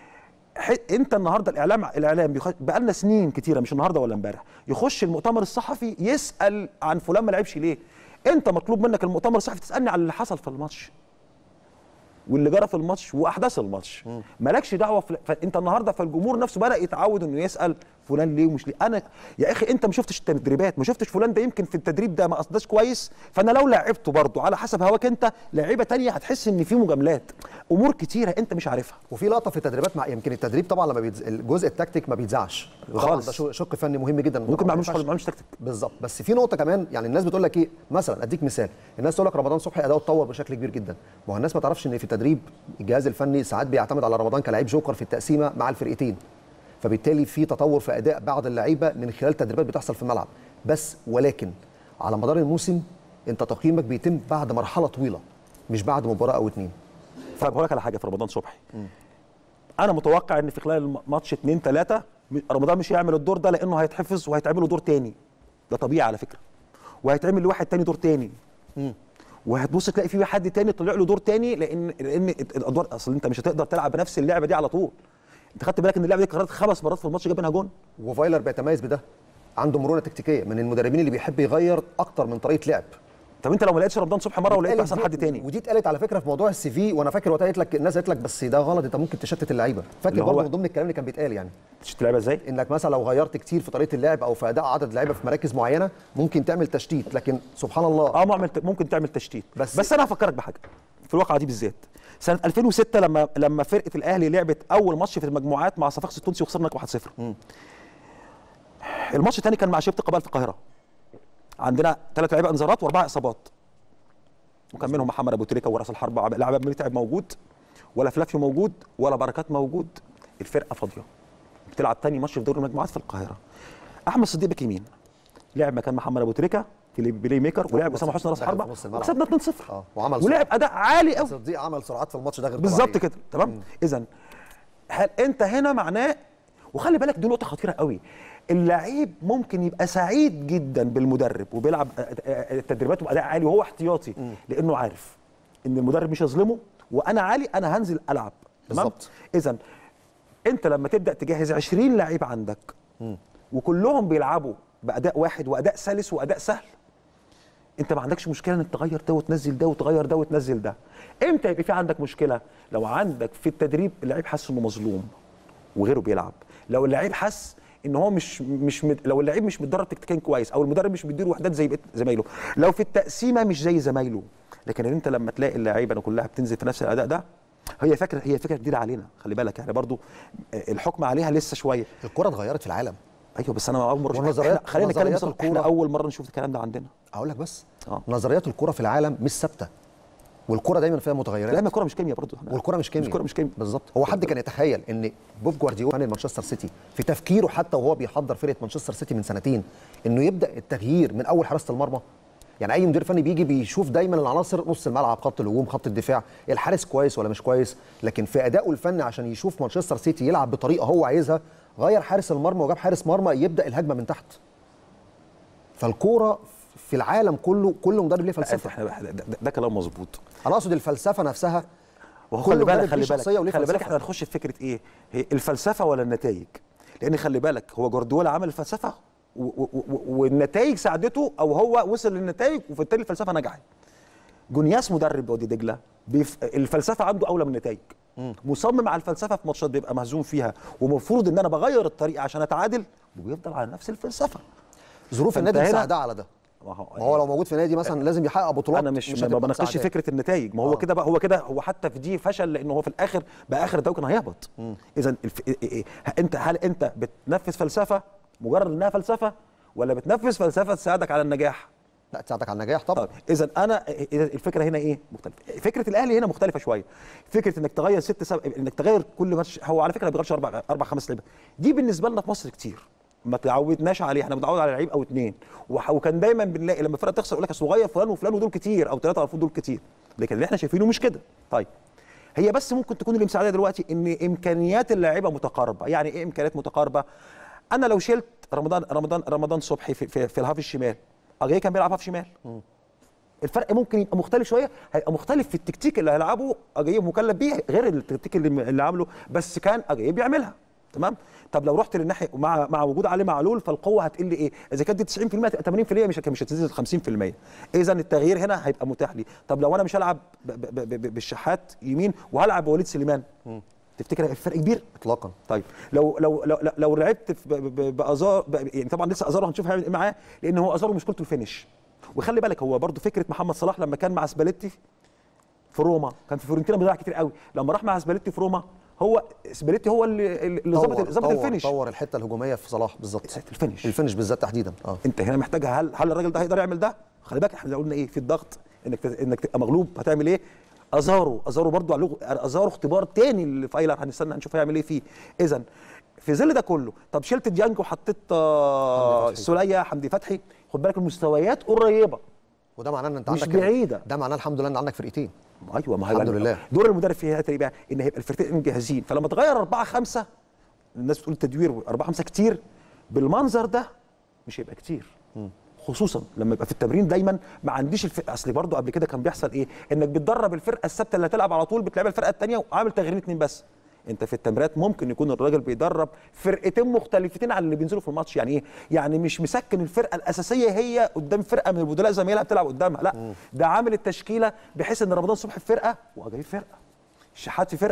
Speaker 2: انت النهارده الاعلام الاعلام بقى لنا سنين كتيره مش النهارده ولا امبارح يخش المؤتمر الصحفي يسال عن فلان ما لعبش ليه. انت مطلوب منك المؤتمر الصحفي تسالني على اللي حصل في الماتش واللي جرى في الماتش واحداث الماتش، مالكش دعوه. فانت النهارده فالجمهور نفسه بدا يتعود انه يسال فلان ليه ومش ليه. انا يا اخي انت ما شفتش التدريبات، ما شفتش فلان ده يمكن في التدريب ده ما قصداش كويس، فانا لو لعبته برضه على حسب هواك انت لعيبه ثانيه هتحس ان في مجاملات، امور كتيره انت مش عارفها.
Speaker 1: وفي لقطه في التدريبات مع يمكن التدريب طبعا لما بيتز... الجزء التكتيك ما بيتذاعش
Speaker 2: خالص،
Speaker 1: ده شق فني مهم جدا
Speaker 2: ممكن ما يعملوش ما يعملوش تكتيك
Speaker 1: بالظبط. بس في نقطه كمان، يعني الناس بتقول لك ايه مثلا، اديك مثال، الناس تقول لك رمضان صبحي اداؤه اتطور بشكل كبير جدا، ما هو الناس ما تعرفش ان في التدريب الجهاز الفني ساعات بيعتمد على رمضان كلاعب جوكر في التقسيمه مع الفرقتين، فبالتالي في تطور في اداء بعض اللعيبه من خلال تدريبات بتحصل في الملعب بس. ولكن على مدار الموسم انت تقييمك بيتم بعد مرحله طويله مش بعد مباراه او اتنين.
Speaker 2: طب هقول لك على حاجه في رمضان صبحي، م. انا متوقع ان في خلال ماتش اتنين تلاته رمضان مش هيعمل الدور ده لانه هيتحفظ وهيتعمل له دور تاني، ده طبيعي على فكره، وهيتعمل لواحد تاني دور تاني، م. وهتبص تلاقي في حد تاني طلع له دور تاني، لان لان الادوار اصل انت مش هتقدر تلعب بنفس اللعبه دي على طول. انت خدت بالك ان اللعبه دي اتكررت خمس مرات في الماتش جاب منها جون،
Speaker 1: وفايلر بيتميز بده، عنده مرونه تكتيكيه، من المدربين اللي بيحب يغير اكتر من طريقه لعب.
Speaker 2: طب انت لو ما لقيتش رمضان صبحي مره ولقيت احسن حد تاني،
Speaker 1: ودي اتقالت على فكره في موضوع السي في، وانا فاكر وقتها قالت لك الناس قالت لك بس ده غلط، انت ممكن تشتت اللعيبه، فاكر برضه من ضمن الكلام اللي كان بيتقال يعني
Speaker 2: تشتت اللعيبه ازاي؟
Speaker 1: انك مثلا لو غيرت كتير في طريقه اللعب او في اداء عدد لعيبه في مراكز معينه ممكن تعمل تشتيت، لكن سبحان الله
Speaker 2: اه ممكن تعمل تشتيت. بس بس انا هفكرك بحاجه، في الواقعه دي بالذات. سنه ألفين وستة لما لما فرقه الاهلي لعبت اول ماتش في المجموعات مع صفاقس التونسي وخسرنا واحد صفر. الماتش الثاني كان مع شبط قبائل في القاهره. عندنا ثلاث لعيبه انذارات واربع اصابات. وكان منهم محمد ابو تريكه وراس الحربه لاعب متعب موجود، ولا فلافيو موجود، ولا بركات موجود. الفرقه فاضيه. بتلعب ثاني ماتش في دوري المجموعات في القاهره. احمد صديق باك يمين لعب مكان محمد ابو تريكه في بلاي ميكر، ولعب اسامه حسني راس حربه وكسبنا اتنين صفر.
Speaker 1: اه وعمل
Speaker 2: ولعب اداء عالي قوي.
Speaker 1: صديق عمل سرعات في الماتش ده غير
Speaker 2: بالظبط كده. تمام. اذا هل انت هنا معناه، وخلي بالك دي نقطه خطيره قوي، اللعيب ممكن يبقى سعيد جدا بالمدرب وبيلعب تدريباته باداء عالي وهو احتياطي، م. لانه عارف ان المدرب مش هيظلمه وانا عالي انا هنزل العب. تمام. اذا انت لما تبدا تجهز عشرين لعيب عندك م. وكلهم بيلعبوا باداء واحد واداء سلس واداء سهل، انت ما عندكش مشكله انك تغير ده وتنزل ده وتغير ده وتنزل ده. امتى يبقى في عندك مشكله؟ لو عندك في التدريب اللعيب حس انه مظلوم وغيره بيلعب، لو اللعيب حس ان هو مش مش مد... لو اللعيب مش متدرب تكتيكيا كويس، او المدرب مش مديله وحدات زي زمايله، لو في التقسيمه مش زي زمايله. لكن انت لما تلاقي اللعيبه كلها بتنزل في نفس الاداء ده، هي فكره هي فكره جديده علينا، خلي بالك يعني برضو الحكم عليها لسه شويه.
Speaker 1: الكره اتغيرت في العالم.
Speaker 2: ايوه بس انا اول مره احنا خلينا نتكلم مثلا احنا اول مره نشوف الكلام ده عندنا.
Speaker 1: اقول لك بس آه. نظريات الكره في العالم مش ثابته، والكره دايما فيها متغيرات.
Speaker 2: لا ما الكره مش كيمياء برضه،
Speaker 1: والكره مش كيمياء.
Speaker 2: الكره مش كيمياء
Speaker 1: بالظبط. هو حد كان يتخيل ان بوب جوارديولا فني مانشستر سيتي في تفكيره حتى وهو بيحضر فرقه مانشستر سيتي من سنتين انه يبدا التغيير من اول حراسه المرمى؟ يعني اي مدير فني بيجي بيشوف دايما العناصر، نص الملعب، خط الهجوم، خط الدفاع، الحارس كويس ولا مش كويس، لكن في ادائه الفني عشان يشوف مانشستر سيتي يلعب بطريقه هو عايزها غير حارس المرمى وجاب حارس مرمى يبدا الهجمه من تحت. فالكوره في العالم كله كل مدرب ليه فلسفه.
Speaker 2: ده, ده, ده كلام مظبوط.
Speaker 1: انا اقصد الفلسفه نفسها.
Speaker 2: وخلي بالك خلي بالك خلي بالك احنا هنخش في فكره ايه؟ هي الفلسفه ولا النتائج؟ لان خلي بالك هو جوارديولا عمل الفلسفه والنتائج ساعدته، او هو وصل للنتائج وبالتالي الفلسفه نجحت. جونياس مدرب وادي دجله بيف... الفلسفه عنده اولى من النتائج. مصمم على الفلسفه في ماتشات بيبقى مهزوم فيها ومفروض ان انا بغير الطريقه عشان اتعادل، وبيفضل على نفس الفلسفه.
Speaker 1: ظروف النادي مساعده على ده. ما هو, هو لو موجود في نادي مثلا لازم يحقق بطولات.
Speaker 2: انا مش, مش ما بناقش فكره النتائج، ما هو آه. كده بقى، هو كده هو حتى في دي فشل لانه هو في الاخر باخر ده كان هيهبط. اذا الف... انت هل انت بتنفذ فلسفه مجرد انها فلسفه، ولا بتنفذ فلسفه تساعدك على النجاح؟
Speaker 1: لا تساعدك على النجاح طبعا. طيب
Speaker 2: اذا انا الفكره هنا ايه؟ مختلفه. فكره الاهلي هنا مختلفه شويه. فكره انك تغير ست سب... انك تغير كل ماتش، هو على فكره ما بيغيرش اربع اربع خمس لعيبه، دي بالنسبه لنا في مصر كتير ما تعودناش عليه، احنا بنتعود على لعيب او اثنين، وكان دايما بنلاقي لما الفرقه تخسر يقول لك اصل غير فلان وفلان ودول كتير، او ثلاثه او دول كتير، لكن اللي احنا شايفينه مش كده. طيب هي بس ممكن تكون اللي مساعده دلوقتي ان امكانيات اللاعيبه متقاربه. يعني ايه امكانيات متقاربه؟ انا لو شلت رمضان رمضان رمضان صبحي في, في, في الهاف الشمال، اجاي كان بيلعب هاف شمال، م. الفرق ممكن يبقى مختلف شويه، هيبقى مختلف في التكتيك اللي هيلعبه اجاي مكلف بيه غير التكتيك اللي, اللي عامله، بس كان اجاي بيعملها. تمام. طب لو رحت للناحيه مع مع وجود علي معلول فالقوه هتقل ايه؟ اذا كانت دي تسعين في المية ثمانين في المية مش مش هتنزل خمسين في المية. اذا التغيير هنا هيبقى متاح لي. طب لو انا مش هلعب بالشحات يمين وهلعب بوليد سليمان، م. تفتكر الفرق كبير؟
Speaker 1: اطلاقا.
Speaker 2: طيب لو لو لو لو لعبت بازار، يعني طبعا لسه ازارو هنشوف هيعمل ايه معاه، لان هو ازارو مشكلته الفينش. وخلي بالك هو برضو فكره محمد صلاح لما كان مع سباليتي في روما، كان في فيورنتينا بيضيع كتير قوي، لما راح مع سباليتي في روما هو سباليتي هو اللي اللي ظبط ظبط الفينش،
Speaker 1: طور الحته الهجوميه في صلاح بالظبط،
Speaker 2: الفينش
Speaker 1: الفينش بالذات تحديدا. اه
Speaker 2: انت هنا محتاج هل هل الراجل ده هيقدر يعمل ده؟ خلي بالك احنا قلنا ايه في الضغط، انك انك تبقى مغلوب هتعمل ايه؟ ازارو ازارو برضو على ازارو اختبار تاني لفايلر، هنستنى هنشوف هيعمل ايه فيه. اذا في ظل ده كله، طب شلت ديانج وحطيت آه سوليه حمدي فتحي، خد بالك المستويات قريبه،
Speaker 1: وده معناه ان انت
Speaker 2: مش
Speaker 1: عندك
Speaker 2: بعيده،
Speaker 1: ده معناه الحمد لله ان عندك فرقتين.
Speaker 2: ايوه ما هو
Speaker 1: الحمد لله.
Speaker 2: دور المدرب في هنا بقى ان هيبقى الفرقتين جاهزين، فلما تغير أربعة خمسة الناس بتقول تدوير أربعة خمسة كتير، بالمنظر ده مش هيبقى كتير. م. خصوصا لما يبقى في التمرين دايما ما عنديش الفرقه، اصل برضه قبل كده كان بيحصل ايه؟ انك بتدرب الفرقه الثابته اللي هتلعب على طول بتلعب الفرقه الثانيه وعامل تغييرين اثنين بس. انت في التمرينات ممكن يكون الراجل بيدرب فرقتين مختلفتين عن اللي بينزلوا في الماتش. يعني ايه؟ يعني مش مسكن الفرقه الاساسيه هي قدام فرقه من البدلاء زميلها بتلعب قدامها، لا، ده عامل التشكيله بحيث ان رمضان صبحي في فرقه واجاي في فرقه، الشحات في فرقه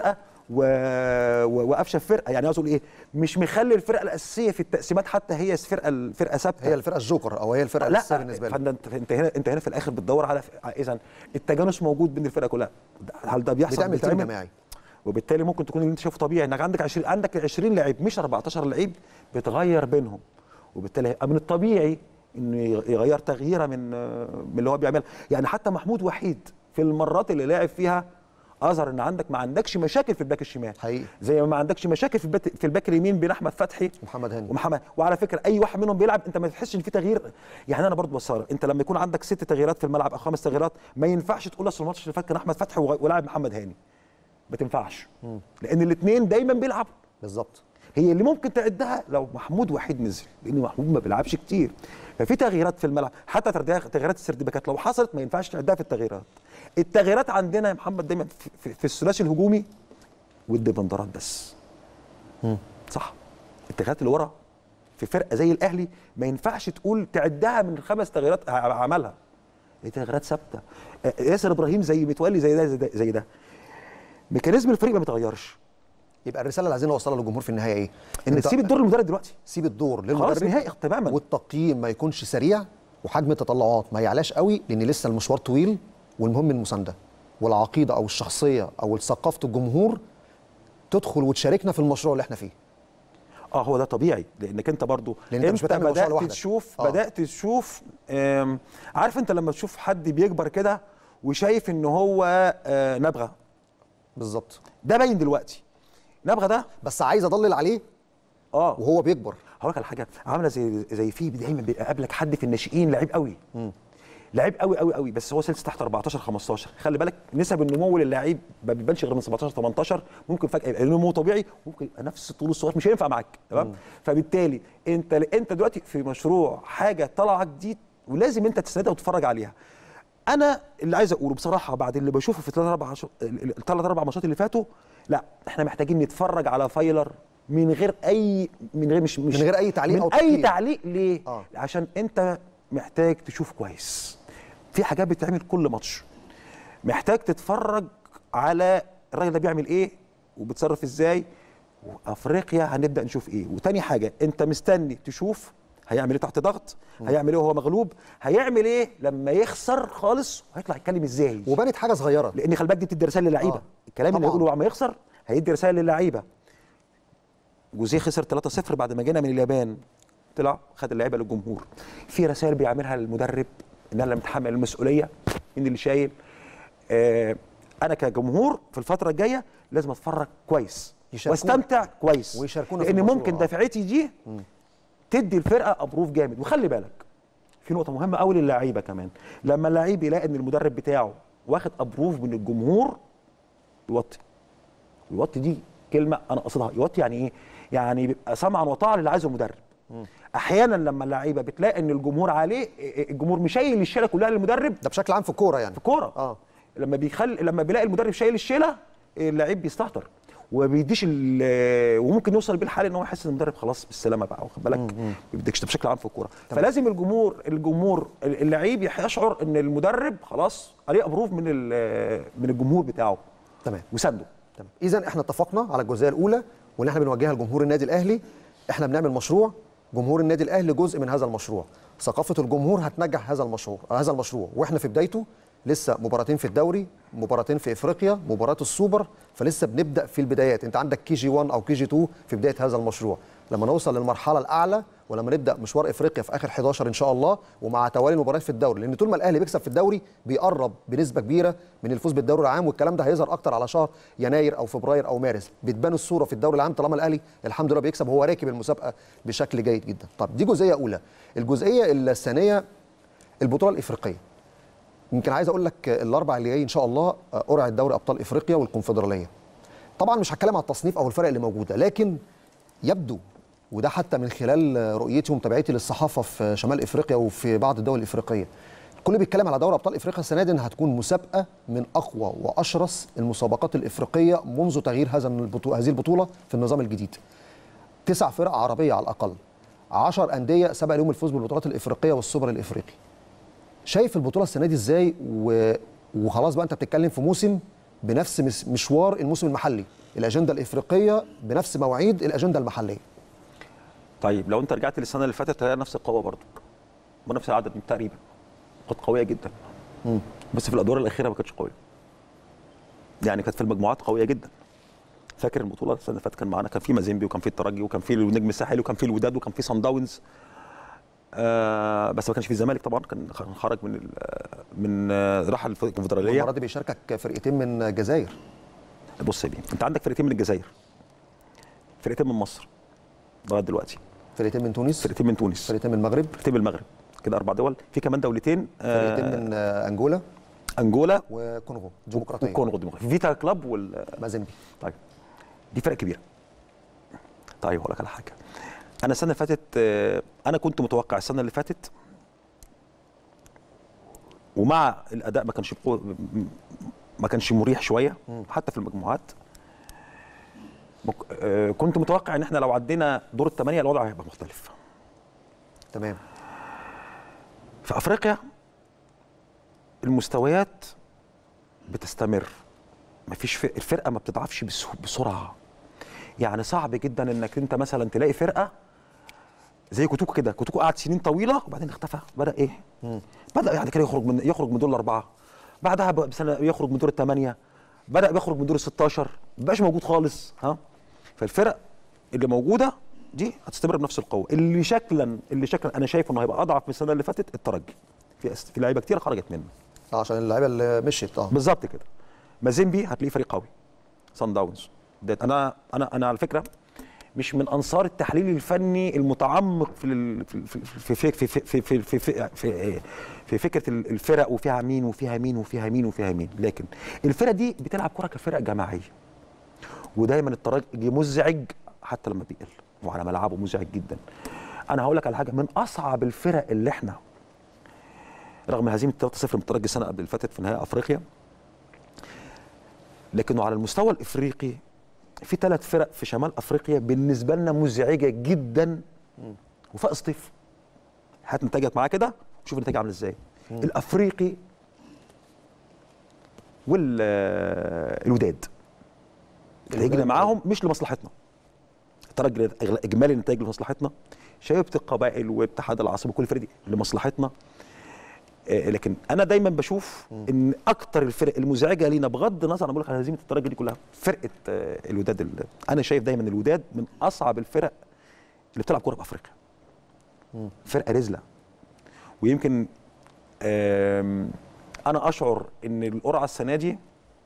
Speaker 2: وقفشه الفرقه، يعني عاوز اقول ايه، مش مخلي الفرقه الاساسيه في التقسيمات حتى هي الفرقه الفرقه ثابته،
Speaker 1: هي الفرقه الجوكر او هي الفرقه الاساسيه بالنسبه لك.
Speaker 2: لا انت هنا انت هنا في الاخر بتدور على اذا التجانس موجود بين الفرقه كلها. هل ده بيحصل؟
Speaker 1: بتعمل تيم جماعي،
Speaker 2: وبالتالي ممكن تكون اللي انت شايفه طبيعي انك عندك عشرين عندك عشرين لعيب مش أربعتاشر لعيب بتغير بينهم، وبالتالي من الطبيعي انه يغير تغييره من من اللي هو بيعملها. يعني حتى محمود وحيد في المرات اللي لعب فيها اظهر ان عندك ما عندكش مشاكل في الباك الشمال
Speaker 1: حقيقي،
Speaker 2: زي ما عندكش مشاكل في الباك في الباك اليمين بين احمد فتحي
Speaker 1: ومحمد هاني
Speaker 2: ومحمد. وعلى فكره اي واحد منهم بيلعب انت ما تحسش ان في تغيير. يعني انا برضو بصار انت لما يكون عندك ست تغييرات في الملعب او خمس تغييرات ما ينفعش تقول اصل الماتش اللي فات كان احمد فتحي ولاعب محمد هاني، ما تنفعش، لان الاثنين دايما بيلعبوا
Speaker 1: بالظبط.
Speaker 2: هي اللي ممكن تعدها لو محمود وحيد نزل، لان محمود ما بيلعبش كتير، ففي تغييرات في الملعب. حتى تغييرات السردباكات لو حصلت ما ينفعش تعدها في التغييرات. التغييرات عندنا يا محمد دايما في, في, في الثلاثي الهجومي والديفندرات بس.
Speaker 1: م.
Speaker 2: صح، التغييرات اللي ورا في فرقه زي الاهلي ما ينفعش تقول تعدها من خمس تغييرات عملها، دي تغييرات ثابته. ياسر ابراهيم زي متولي زي ده زي ده, زي ده. ميكانيزم الفريق ما بيتغيرش.
Speaker 1: يبقى الرساله اللي عايزين نوصلها للجمهور في النهايه ايه؟
Speaker 2: ان تسيب الدور للمدرب دلوقتي،
Speaker 1: سيب الدور للمدرب
Speaker 2: خلاص نهائي تماما،
Speaker 1: والتقييم ما يكونش سريع، وحجم التطلعات ما يعلاش قوي، لان لسه المشوار طويل، والمهم المسانده والعقيده او الشخصيه او ثقافه الجمهور تدخل وتشاركنا في المشروع اللي احنا فيه.
Speaker 2: اه هو ده طبيعي، لانك انت برضو
Speaker 1: لان انت مش بتعمل مشروع
Speaker 2: بدات
Speaker 1: لوحدك.
Speaker 2: تشوف
Speaker 1: آه.
Speaker 2: بدات تشوف عارف انت لما تشوف حد بيكبر كده وشايف ان هو آه نبغه
Speaker 1: بالظبط،
Speaker 2: ده باين دلوقتي. نبغه ده
Speaker 1: بس عايز اضلل عليه
Speaker 2: اه
Speaker 1: وهو بيكبر.
Speaker 2: هقول لك على حاجه عامله زي زي في دايما بيقابلك حد في الناشئين لعيب قوي،
Speaker 1: م.
Speaker 2: لعيب قوي قوي قوي، بس هو سلسله تحت أربعتاشر خمستاشر. خلي بالك نسب النمو للاعيب ما بيبانش غير من سبعتاشر تمنتاشر، ممكن فجاه يبقى نمو طبيعي، ممكن يبقى نفس طول الصغير مش هينفع معاك، تمام؟ فبالتالي انت انت دلوقتي في مشروع حاجه طالعه جديد ولازم انت تسندها وتتفرج عليها. انا اللي عايز اقوله بصراحه بعد اللي بشوفه في الثلاث اربع الثلاث اربع ماتشات اللي فاتوا، لا احنا محتاجين نتفرج على فايلر من غير اي من غير مش, مش
Speaker 1: من غير اي تعليق
Speaker 2: من
Speaker 1: او
Speaker 2: اي
Speaker 1: تقييم.
Speaker 2: تعليق ليه؟
Speaker 1: آه.
Speaker 2: عشان انت محتاج تشوف كويس، في حاجات بتعمل كل ماتش، محتاج تتفرج على الراجل ده بيعمل ايه وبيتصرف ازاي، وافريقيا هنبدا نشوف ايه. وتاني حاجه انت مستني تشوف هيعمل ايه تحت ضغط، هيعمل ايه وهو مغلوب، هيعمل ايه لما يخسر خالص، وهيطلع يتكلم ازاي.
Speaker 1: وبانت حاجه صغيره،
Speaker 2: لان خلي بالك دي بتدي رساله للعيبه. آه. الكلام اللي هيقوله لما يخسر هيدي رساله للعيبه. جوزيه خسر ثلاثة صفر بعد ما جينا من اليابان، طلع خد اللعيبه للجمهور. في رسائل بيعملها للمدرب ان انا متحمل المسؤوليه، ان اللي شايل. آه انا كجمهور في الفتره الجايه لازم اتفرج كويس واستمتع كويس،
Speaker 1: ويشاركونا
Speaker 2: لان ممكن دفعتي دي م. تدي الفرقه ابروف جامد. وخلي بالك في نقطه مهمه قوي للاعيبه كمان، لما اللعيب يلاقي ان المدرب بتاعه واخد ابروف من الجمهور يوطي. يوطي دي كلمه انا قصدها، يوطي يعني ايه؟ يعني بيبقى سمعا وطاعه للي عايزه المدرب. م. احيانا لما اللعيبه بتلاقي ان الجمهور عليه، الجمهور مش شايل الشيله كلها للمدرب،
Speaker 1: ده بشكل عام في الكوره يعني
Speaker 2: في الكوره اه لما بيخلي لما بيلاقي المدرب شايل الشيله اللعيب بيستهتر وما بيديش، وممكن يوصل بيه الحال ان هو يحس ان المدرب خلاص بالسلامه بقى، واخد بالك؟ ما بيديكش. ده بشكل عام في الكوره. فلازم الجمهور الجمهور اللعيب يشعر ان المدرب خلاص عليه ابروف من من الجمهور بتاعه،
Speaker 1: تمام،
Speaker 2: وسنده.
Speaker 1: تمام. اذا احنا اتفقنا على الجزئيه الاولى واللي احنا بنوجهها لجمهور النادي الاهلي، احنا بنعمل مشروع، جمهور النادي الاهلي جزء من هذا المشروع، ثقافه الجمهور هتنجح هذا المشروع هذا المشروع واحنا في بدايته، لسه مباراتين في الدوري، مباراتين في افريقيا، مباراه السوبر، فلسه بنبدا في البدايات. انت عندك كي جي واحد او كي جي اتنين في بدايه هذا المشروع. لما نوصل للمرحله الاعلى ولما نبدا مشوار افريقيا في اخر حداشر ان شاء الله، ومع توالي المباريات في الدوري، لان طول ما الاهلي بيكسب في الدوري بيقرب بنسبه كبيره من الفوز بالدوري العام، والكلام ده هيظهر اكتر على شهر يناير او فبراير او مارس، بتبان الصوره في الدوري العام طالما الاهلي الحمد لله بيكسب وهو راكب المسابقه بشكل جيد جدا. طب دي جزئيه اولى. الجزئيه الثانيه البطوله الافريقيه. يمكن عايز اقول لك الاربع اللي جاي ان شاء الله قرعه دوري ابطال افريقيا والكونفدراليه. طبعا مش هتكلم على التصنيف او الفرق اللي موجوده، لكن يبدو وده حتى من خلال رؤيتي ومتابعتي للصحافه في شمال افريقيا وفي بعض الدول الافريقيه، الكل بيتكلم على دوري ابطال افريقيا السنه دي انها هتكون مسابقه من اقوى واشرس المسابقات الافريقيه منذ تغيير هذا البطوله هذه البطوله في النظام الجديد. تسع فرق عربيه على الاقل، عشر انديه سبق لهم الفوز بالبطولات الافريقيه والسوبر الافريقي. شايف البطوله السنه دي ازاي؟ و... وخلاص بقى انت بتتكلم في موسم بنفس مشوار الموسم المحلي، الاجنده الافريقيه بنفس مواعيد الاجنده المحليه.
Speaker 2: طيب لو انت رجعت للسنه اللي فاتت هي نفس القوه برضه ونفس العدد تقريبا، كانت قويه جدا.
Speaker 1: مم.
Speaker 2: بس في الادوار الاخيره ما كانتش قويه. يعني كانت في المجموعات قويه جدا. فاكر البطوله السنه اللي فاتت كان معانا، كان في مازيمبي وكان في الترجي وكان في النجم الساحلي وكان في الوداد وكان في صن داونز. آه بس ما كانش في الزمالك طبعا، كان خرج من من راح الكونفدراليه.
Speaker 1: المره دي بيشاركك فرقتين من الجزائر.
Speaker 2: بص يا بيه، انت عندك فرقتين من الجزائر، فرقتين من مصر لغايه دلوقتي،
Speaker 1: فرقتين من تونس،
Speaker 2: فرقتين من تونس،
Speaker 1: فرقتين من المغرب،
Speaker 2: فرقتين من المغرب، كده اربع دول. في كمان دولتين،
Speaker 1: فرقتين آه من آه انجولا
Speaker 2: انجولا
Speaker 1: وكونغو ديمقراطيه،
Speaker 2: وكونغو ديمقراطيه، فيتا كلاب
Speaker 1: والمازيمبي.
Speaker 2: طيب دي فرق كبيره. طيب هقول لك على حاجه، انا السنه اللي فاتت انا كنت متوقع السنه اللي فاتت ومع الاداء ما كانش ما كانش مريح شويه حتى في المجموعات. كنت متوقع ان احنا لو عدينا دور الثمانيه الوضع هيبقى مختلف.
Speaker 1: تمام.
Speaker 2: في افريقيا المستويات بتستمر، مفيش الفرقه ما بتضعفش بسرعه. يعني صعب جدا انك انت مثلا تلاقي فرقه زي كوتوكو كده، كوتوكو قعد سنين طويله وبعدين اختفى، بدا ايه؟ مم. بدا يعني كده يخرج من يخرج من دور الاربعه، بعدها بسنه يخرج من دور الثمانيه، بدا بيخرج من دور ال ستاشر، ما بقاش موجود خالص. ها فالفرق اللي موجوده دي هتستمر بنفس القوه. اللي شكلا اللي شكلا انا شايف انه هيبقى اضعف من السنه اللي فاتت الترجي، في في لعيبه كتير خرجت منه.
Speaker 1: اه عشان اللعيبه اللي مشيت. اه
Speaker 2: بالظبط كده. مازيمبي هتلاقيه فريق قوي، صن داونز. انا انا انا على فكره مش من انصار التحليل الفني المتعمق في في في في في في في في, في, في, في فكره الفرق وفيها مين وفيها مين وفيها مين وفيها مين، لكن الفرق دي بتلعب كره كفرق جماعيه. ودايما الترجي مزعج حتى لما بيقل، وعلى ملعبه مزعج جدا. انا هقول لك على حاجه، من اصعب الفرق اللي احنا رغم هزيمه ثلاثة صفر من الترجي السنه قبل اللي فاتت في نهائي افريقيا، لكنه على المستوى الافريقي في ثلاث فرق في شمال افريقيا بالنسبه لنا مزعجه جدا وفاق سطيف. هات نتائجك معاه كده شوف النتائج عامله ازاي. الافريقي والوداد نتائجنا معاهم مش لمصلحتنا. الترجي اجمالي النتائج لمصلحتنا، شبيبه القبائل واتحاد العاصمه وكل الفرق دي لمصلحتنا. لكن انا دايما بشوف ان اكتر الفرق المزعجه لينا بغض النظر انا بقول لك على هزيمه الترجي دي كلها فرقه الوداد. انا شايف دايما الوداد من اصعب الفرق اللي بتلعب كوره في افريقيا. فرقه رزله، ويمكن انا اشعر ان القرعه السنه دي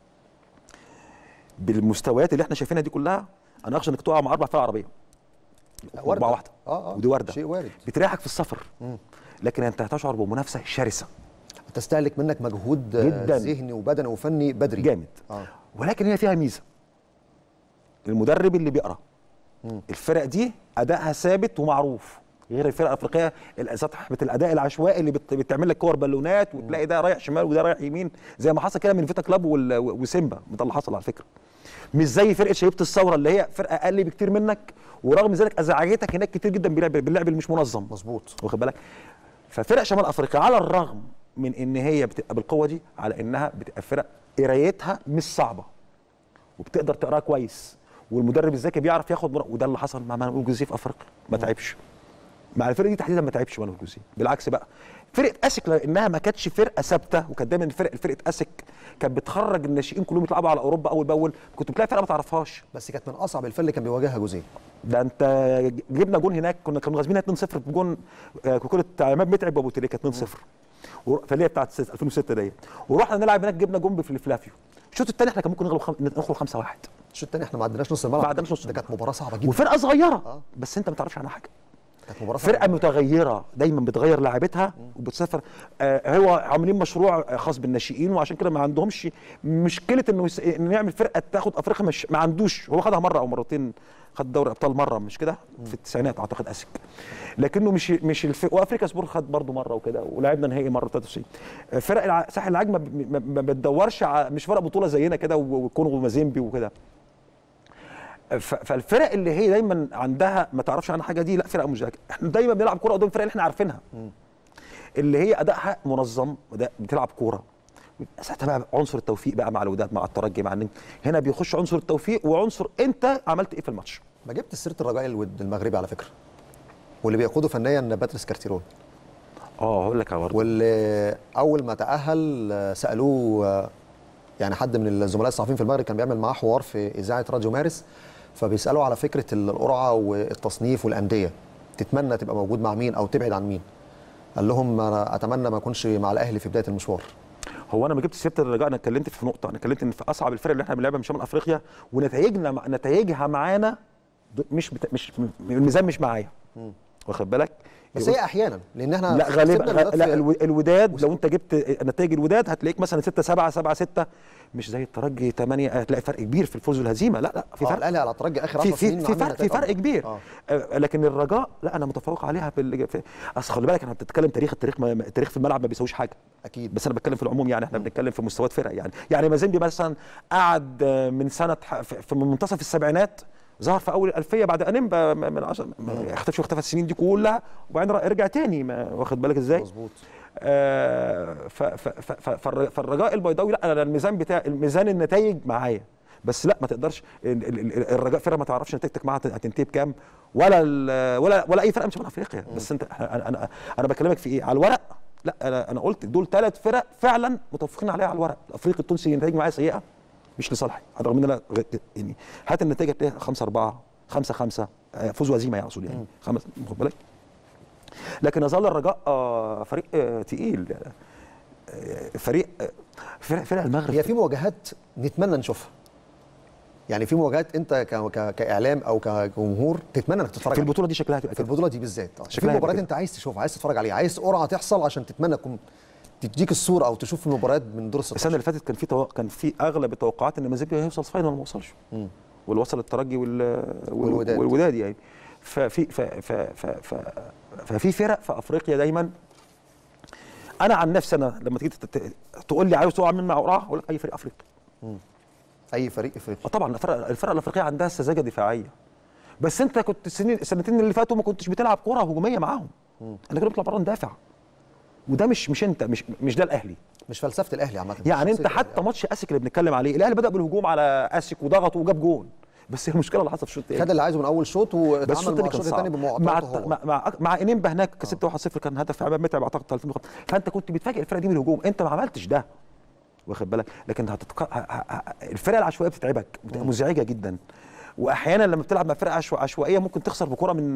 Speaker 2: بالمستويات اللي احنا شايفينها دي كلها انا اخشى انك تقع مع اربع فرق عربيه اربعه واحده.
Speaker 1: اه اه
Speaker 2: ودي وارده،
Speaker 1: شيء وارد،
Speaker 2: بتريحك في السفر. مم. لكن انت هتشعر بمنافسه شرسه،
Speaker 1: تستهلك منك مجهود
Speaker 2: جدا
Speaker 1: ذهني وبدني وفني بدري
Speaker 2: جامد. آه. ولكن هي فيها ميزه، المدرب اللي بيقرا الفرق دي ادائها ثابت ومعروف، غير الفرق الافريقيه صاحبه الاداء العشوائي اللي بت... بتعمل لك كور بالونات وتلاقي ده رايح شمال وده رايح يمين، زي ما حصل كده من فيتا كلاب وال... وسيمبا. ده اللي حصل على فكره، مش زي فرقه شبيبه الثوره اللي هي فرقه اقل بكتير منك ورغم ذلك ازعجتك هناك كتير جدا باللعب باللعب اللي مش منظم.
Speaker 1: مظبوط،
Speaker 2: واخد بالك. ففرق شمال افريقيا على الرغم من ان هي بتبقى بالقوه دي على انها بتبقى فرق قرايتها مش صعبه وبتقدر تقراها كويس، والمدرب الذكي بيعرف ياخد مرة. وده اللي حصل مع مانويل جوزيه في افريقيا، ما تعبش مع الفرقه دي تحديدا، ما تعبش مانويل جوزيه. بالعكس بقى فرقه اسك لانها ما كانتش فرقه ثابته، وكانت دايما فرقه فرقه اسك كانت بتخرج الناشئين كلهم يطلعوا على اوروبا اول باول، كنت بتلاقي فرقه ما تعرفهاش.
Speaker 1: بس كانت من اصعب الفرق اللي كان بيواجهها جوزيه.
Speaker 2: ده انت جبنا جون هناك، كنا كنا غازمين اتنين صفر بجون كوره عماد متعب وابو تريكه اتنين صفر، فاللي هي بتاعت ألفين وستة ديت، ورحنا نلعب هناك جبنا جون في فلافيو. الشوط الثاني احنا كان ممكن نغلب خم... ندخل خمسة واحد.
Speaker 1: الشوط الثاني احنا ما عدناش نص الملعب،
Speaker 2: ما عدناش نص.
Speaker 1: ده كانت مباراه صعبه جدا
Speaker 2: وفرقه صغيره.
Speaker 1: آه.
Speaker 2: بس انت ما تعرفش عنها حاجه.
Speaker 1: كانت مباراه
Speaker 2: فرقه متغيره دايما بتغير لاعبتها وبتسافر. آه هو عاملين مشروع خاص بالناشئين، وعشان كده ما عندهمش مشكله انه يس... انه يعمل فرقه تاخد افريقيا، مش ما عندوش. هو خدها مره او مرتين، خد دوري ابطال مره مش كده في التسعينات اعتقد اسك، لكنه مش مش الف... وافريكا سبور خد برضه مره وكده، ولعبنا نهائي مره ثلاثة وتسعين. فرق الع... ساحل العاج ما, ما... ما بتدورش ع... مش فرق بطوله زينا كده والكونغو ومازيمبي وكده. فالفرق اللي هي دايما عندها ما تعرفش عنها حاجه دي لا فرقه مزعجه. احنا دايما بنلعب كوره قدام الفرق اللي احنا عارفينها، اللي هي ادائها منظم، بتلعب كوره ساعتها بقى عنصر التوفيق بقى مع الوداد مع الترجي مع النجم، هنا بيخش عنصر التوفيق وعنصر انت عملت ايه في الماتش.
Speaker 1: ما جبت سيره الرجاء الود المغربي على فكره، واللي بيقوده فنيا باتريس كارتيرون.
Speaker 2: اه هقول لك برضه،
Speaker 1: واللي اول ما تاهل سالوه يعني حد من الزملاء الصحفيين في المغرب كان بيعمل معاه حوار في اذاعه راديو مارس، فبيسالوا على فكره القرعه والتصنيف والانديه، تتمنى تبقى موجود مع مين او تبعد عن مين؟ قال لهم انا اتمنى ما اكونش مع الاهلي في بدايه المشوار.
Speaker 2: هو انا ما جبت سيره الرجاء، انا اتكلمت في نقطه، انا اتكلمت ان في اصعب الفرق اللي احنا بنلعبها من شمال افريقيا ونتائجنا نتائجها معانا مش بتا... مش الميزان مش معايا، واخد بالك؟
Speaker 1: بس هي احيانا لان احنا
Speaker 2: لا غالبا لا الوداد لو انت جبت نتائج الوداد هتلاقيك مثلا ستة سبعة سبعة ستة، مش زي الترجي ثمانية، هتلاقي فرق كبير في الفوز والهزيمه. لا لا في فرق.
Speaker 1: الاهلي على الترجي اخر
Speaker 2: عشر سنين في فرق في فرق كبير. آه. آه لكن الرجاء لا انا متفوق عليها بال اصل خلي بالك احنا بنتكلم تاريخ التاريخ ما... التاريخ في الملعب ما بيساويش حاجه
Speaker 1: اكيد،
Speaker 2: بس انا بتكلم في العموم يعني احنا بنتكلم في مستويات فرق يعني يعني مازيمبي مثلا قعد من سنه في منتصف السبعينات ظهر في اول الالفيه بعد انيمبا من عشر اختفى واختفى السنين دي كلها وبعدين رجع تاني، واخد بالك ازاي؟
Speaker 1: مظبوط.
Speaker 2: آه فالرجاء البيضاوي لا انا الميزان بتاع الميزان النتائج معايا، بس لا ما تقدرش الرجاء فرقه ما تعرفش نتيجتك معاها هتنتهي بكام ولا ولا ولا اي فرقه من شمال افريقيا. بس انت انا انا انا بكلمك في ايه؟ على الورق لا انا انا قلت دول ثلاث فرق فعلا متفقين عليها على الورق. الافريقي التونسي نتائج معايا سيئه مش لصالحي، رغم ان انا يعني هات النتيجه تلاقيها خمسة أربعة خمسة خمسة فوز وهزيمه يعني اقصد يعني خمس، واخد بالك؟ لكن يظل الرجاء فريق تقيل، فريق فرق فرق المغرب.
Speaker 1: هي في مواجهات نتمنى نشوفها، يعني في مواجهات انت كاعلام او كجمهور تتمنى انك تتفرج
Speaker 2: في البطوله دي شكلها هتبقى
Speaker 1: في البطوله دي بالذات في مباريات انت عايز تشوفها عايز تتفرج عليها عايز قرعه تحصل عشان تتمنى تكون تديك الصوره او تشوف المباريات من دور الستاشر.
Speaker 2: السنه اللي فاتت كان في تو... كان في اغلب التوقعات ان مازيمبي هيوصل فاينل ما وصلش، واللي وصل الترجي وال... والوداد والوداد يعني. ففي ف... ف... ف... ف... ففي فرق في افريقيا دايما. انا عن نفسي انا لما تيجي تقول لي عاوز تقع من مع قرعه اقول لك اي فريق افريقي.
Speaker 1: مم. اي فريق افريقي.
Speaker 2: طبعا الفرق الفرق الافريقيه عندها سذاجه دفاعيه، بس انت كنت السنين السنتين اللي فاتوا ما كنتش بتلعب كره هجوميه معاهم. مم. انا كنت بطلع بره ندافع، وده مش مش انت مش مش ده الاهلي،
Speaker 1: مش فلسفه الاهلي عامه.
Speaker 2: يعني انت حتى يعني. ماتش اسك اللي بنتكلم عليه الاهلي بدا بالهجوم على اسك وضغط وجاب جون، بس هي المشكله اللي حصلت في الشوط الثاني
Speaker 1: خد اللي عايزه من اول شوط واتعامل مع الشوط الثاني بمعطياته
Speaker 2: مع مع مع انيمبا هناك ستة واحد صفر كان هدف عماد متعب اعتقد ألفين وخمسة، فانت كنت بتفاجئ الفرقه دي من الهجوم، انت ما عملتش ده، واخد بالك؟ لكن هتتق... الفرقه العشوائيه بتتعبك، بتبقى مزعجه جدا، واحيانا لما بتلعب مع فرقه عشوائيه ممكن تخسر بكره من